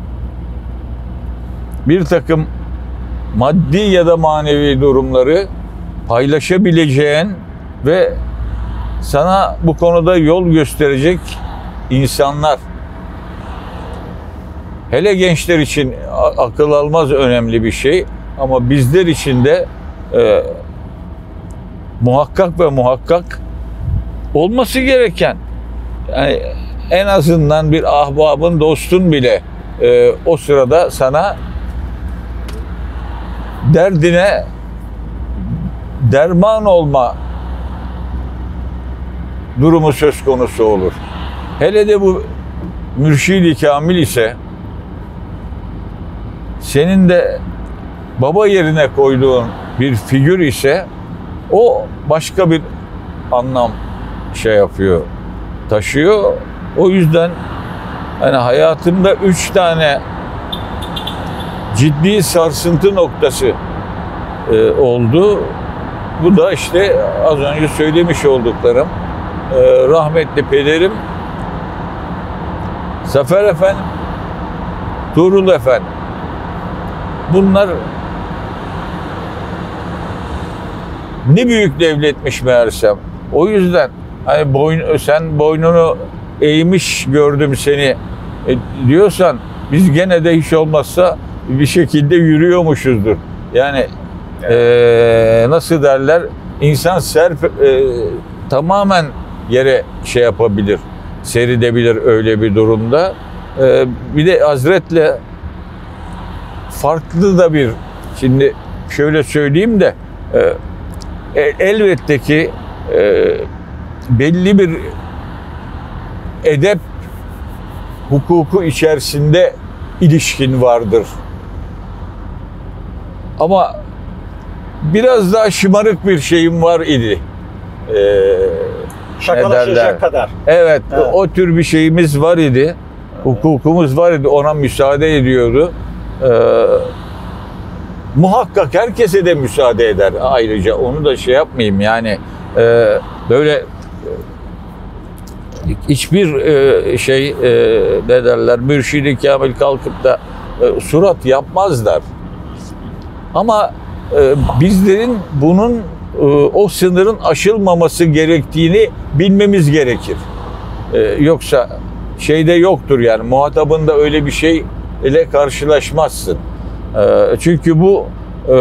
bir takım maddi ya da manevi durumları paylaşabileceğin ve sana bu konuda yol gösterecek insanlar. Hele gençler için akıl almaz önemli bir şey ama bizler için de e, muhakkak ve muhakkak olması gereken, yani en azından bir ahbabın, dostun bile e, o sırada sana derdine derman olma durumu söz konusu olur. Hele de bu mürşid-i kamil ise senin de baba yerine koyduğun bir figür ise o başka bir anlam şey yapıyor, taşıyor. O yüzden hani hayatımda üç tane ciddi sarsıntı noktası e, oldu. Bu da işte az önce söylemiş olduklarım. E, rahmetli pederim, Zafer Efendi, Tuğrul Efendi. Bunlar ne büyük devletmiş meğersem. O yüzden hani boyun, sen boynunu eğmiş gördüm seni e, diyorsan biz gene de hiç olmazsa bir şekilde yürüyormuşuzdur. Yani e, nasıl derler, insan serp e, tamamen yere şey yapabilir, seridebilir öyle bir durumda. E, bir de Hazret'le farklı da bir, şimdi şöyle söyleyeyim de e, elbette ki e, belli bir edep hukuku içerisinde ilişkin vardır. Ama biraz daha şımarık bir şeyim var idi. Ee, Şakalaşacak kadar. Evet, evet, o tür bir şeyimiz var idi. Evet. Hukukumuz var idi, ona müsaade ediyordu. Ee, muhakkak herkese de müsaade eder ayrıca, onu da şey yapmayayım yani e, böyle hiçbir e, şey e, ne derler, mürşid-i kamil kalkıp da e, surat yapmazlar. Ama e, bizlerin bunun e, o sınırın aşılmaması gerektiğini bilmemiz gerekir. E, yoksa şeyde yoktur yani, muhatabında öyle bir şey ile karşılaşmazsın. E, çünkü bu e,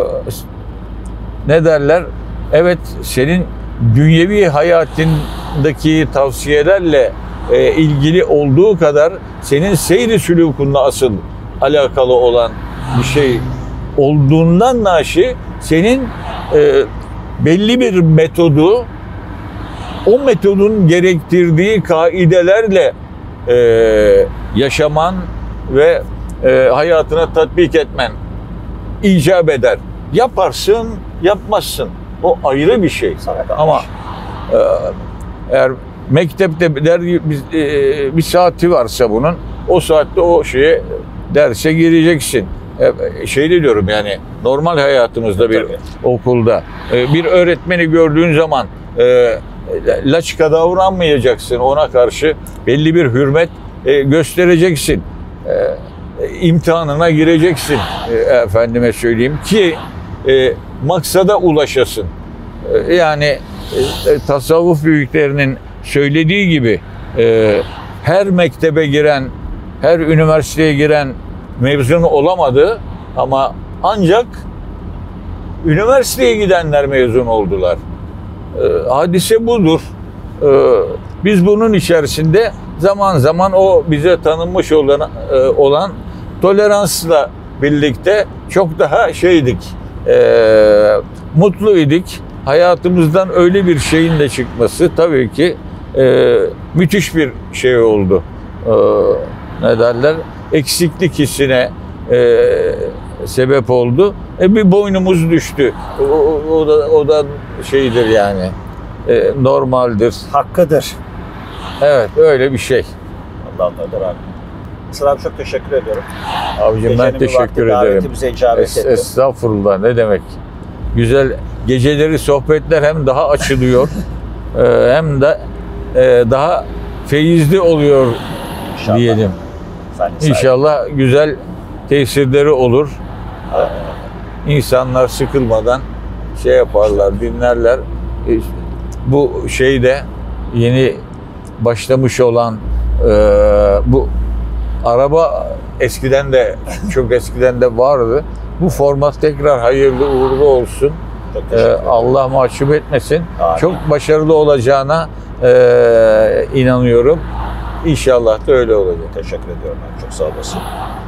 ne derler? Evet, senin dünyevi hayatındaki tavsiyelerle e, ilgili olduğu kadar senin seyri sülûkunla asıl alakalı olan bir şey olduğundan naşi senin e, belli bir metodu, o metodun gerektirdiği kaidelerle e, yaşaman ve e, hayatına tatbik etmen icap eder. Yaparsın, yapmazsın. O ayrı bir şey. Ama e, eğer mektepte der, bir, e, bir saati varsa bunun, o saatte o şeye, derse gireceksin. E, şey diyorum yani, normal hayatımızda bir Tabii. okulda e, bir öğretmeni gördüğün zaman e, laçka davranmayacaksın. Ona karşı belli bir hürmet e, göstereceksin. E, imtihanına gireceksin. E, efendime söyleyeyim ki e, maksada ulaşasın. E, yani e, tasavvuf büyüklerinin söylediği gibi e, her mektebe giren, her üniversiteye giren mezun olamadı ama ancak üniversiteye gidenler mezun oldular. E, hadise budur. E, biz bunun içerisinde zaman zaman o bize tanınmış olan, e, olan toleransla birlikte çok daha şeydik, e, mutluydik. Hayatımızdan öyle bir şeyin de çıkması tabii ki e, müthiş bir şey oldu. E, ne derler? Eksiklik hissine e, sebep oldu. E, bir boynumuz düştü. O, o da o da şeydir yani. E, normaldir. Hakkıdır. Evet, öyle bir şey. Allah'ın öder abi. Sıra abi çok teşekkür ediyorum. Abicim ben Gecenin bir teşekkür vakti ederim. davetimize icabet Es- ettin. Estağfurullah, ne demek. Güzel geceleri sohbetler hem daha açılıyor e, hem de e, daha feyizli oluyor İnşallah. diyelim. Sen de İnşallah güzel tesirleri olur. İnsanlar sıkılmadan şey yaparlar, dinlerler. E, Bu şeyde yeni başlamış olan e, bu araba eskiden de çok eskiden de vardı. Bu format tekrar hayırlı uğurlu olsun. Çok E, teşekkür ederim. Allah mahcup etmesin. Amin. Çok başarılı olacağına e, inanıyorum. İnşallah da öyle olacak. Teşekkür ediyorum abi. Çok sağ olasın.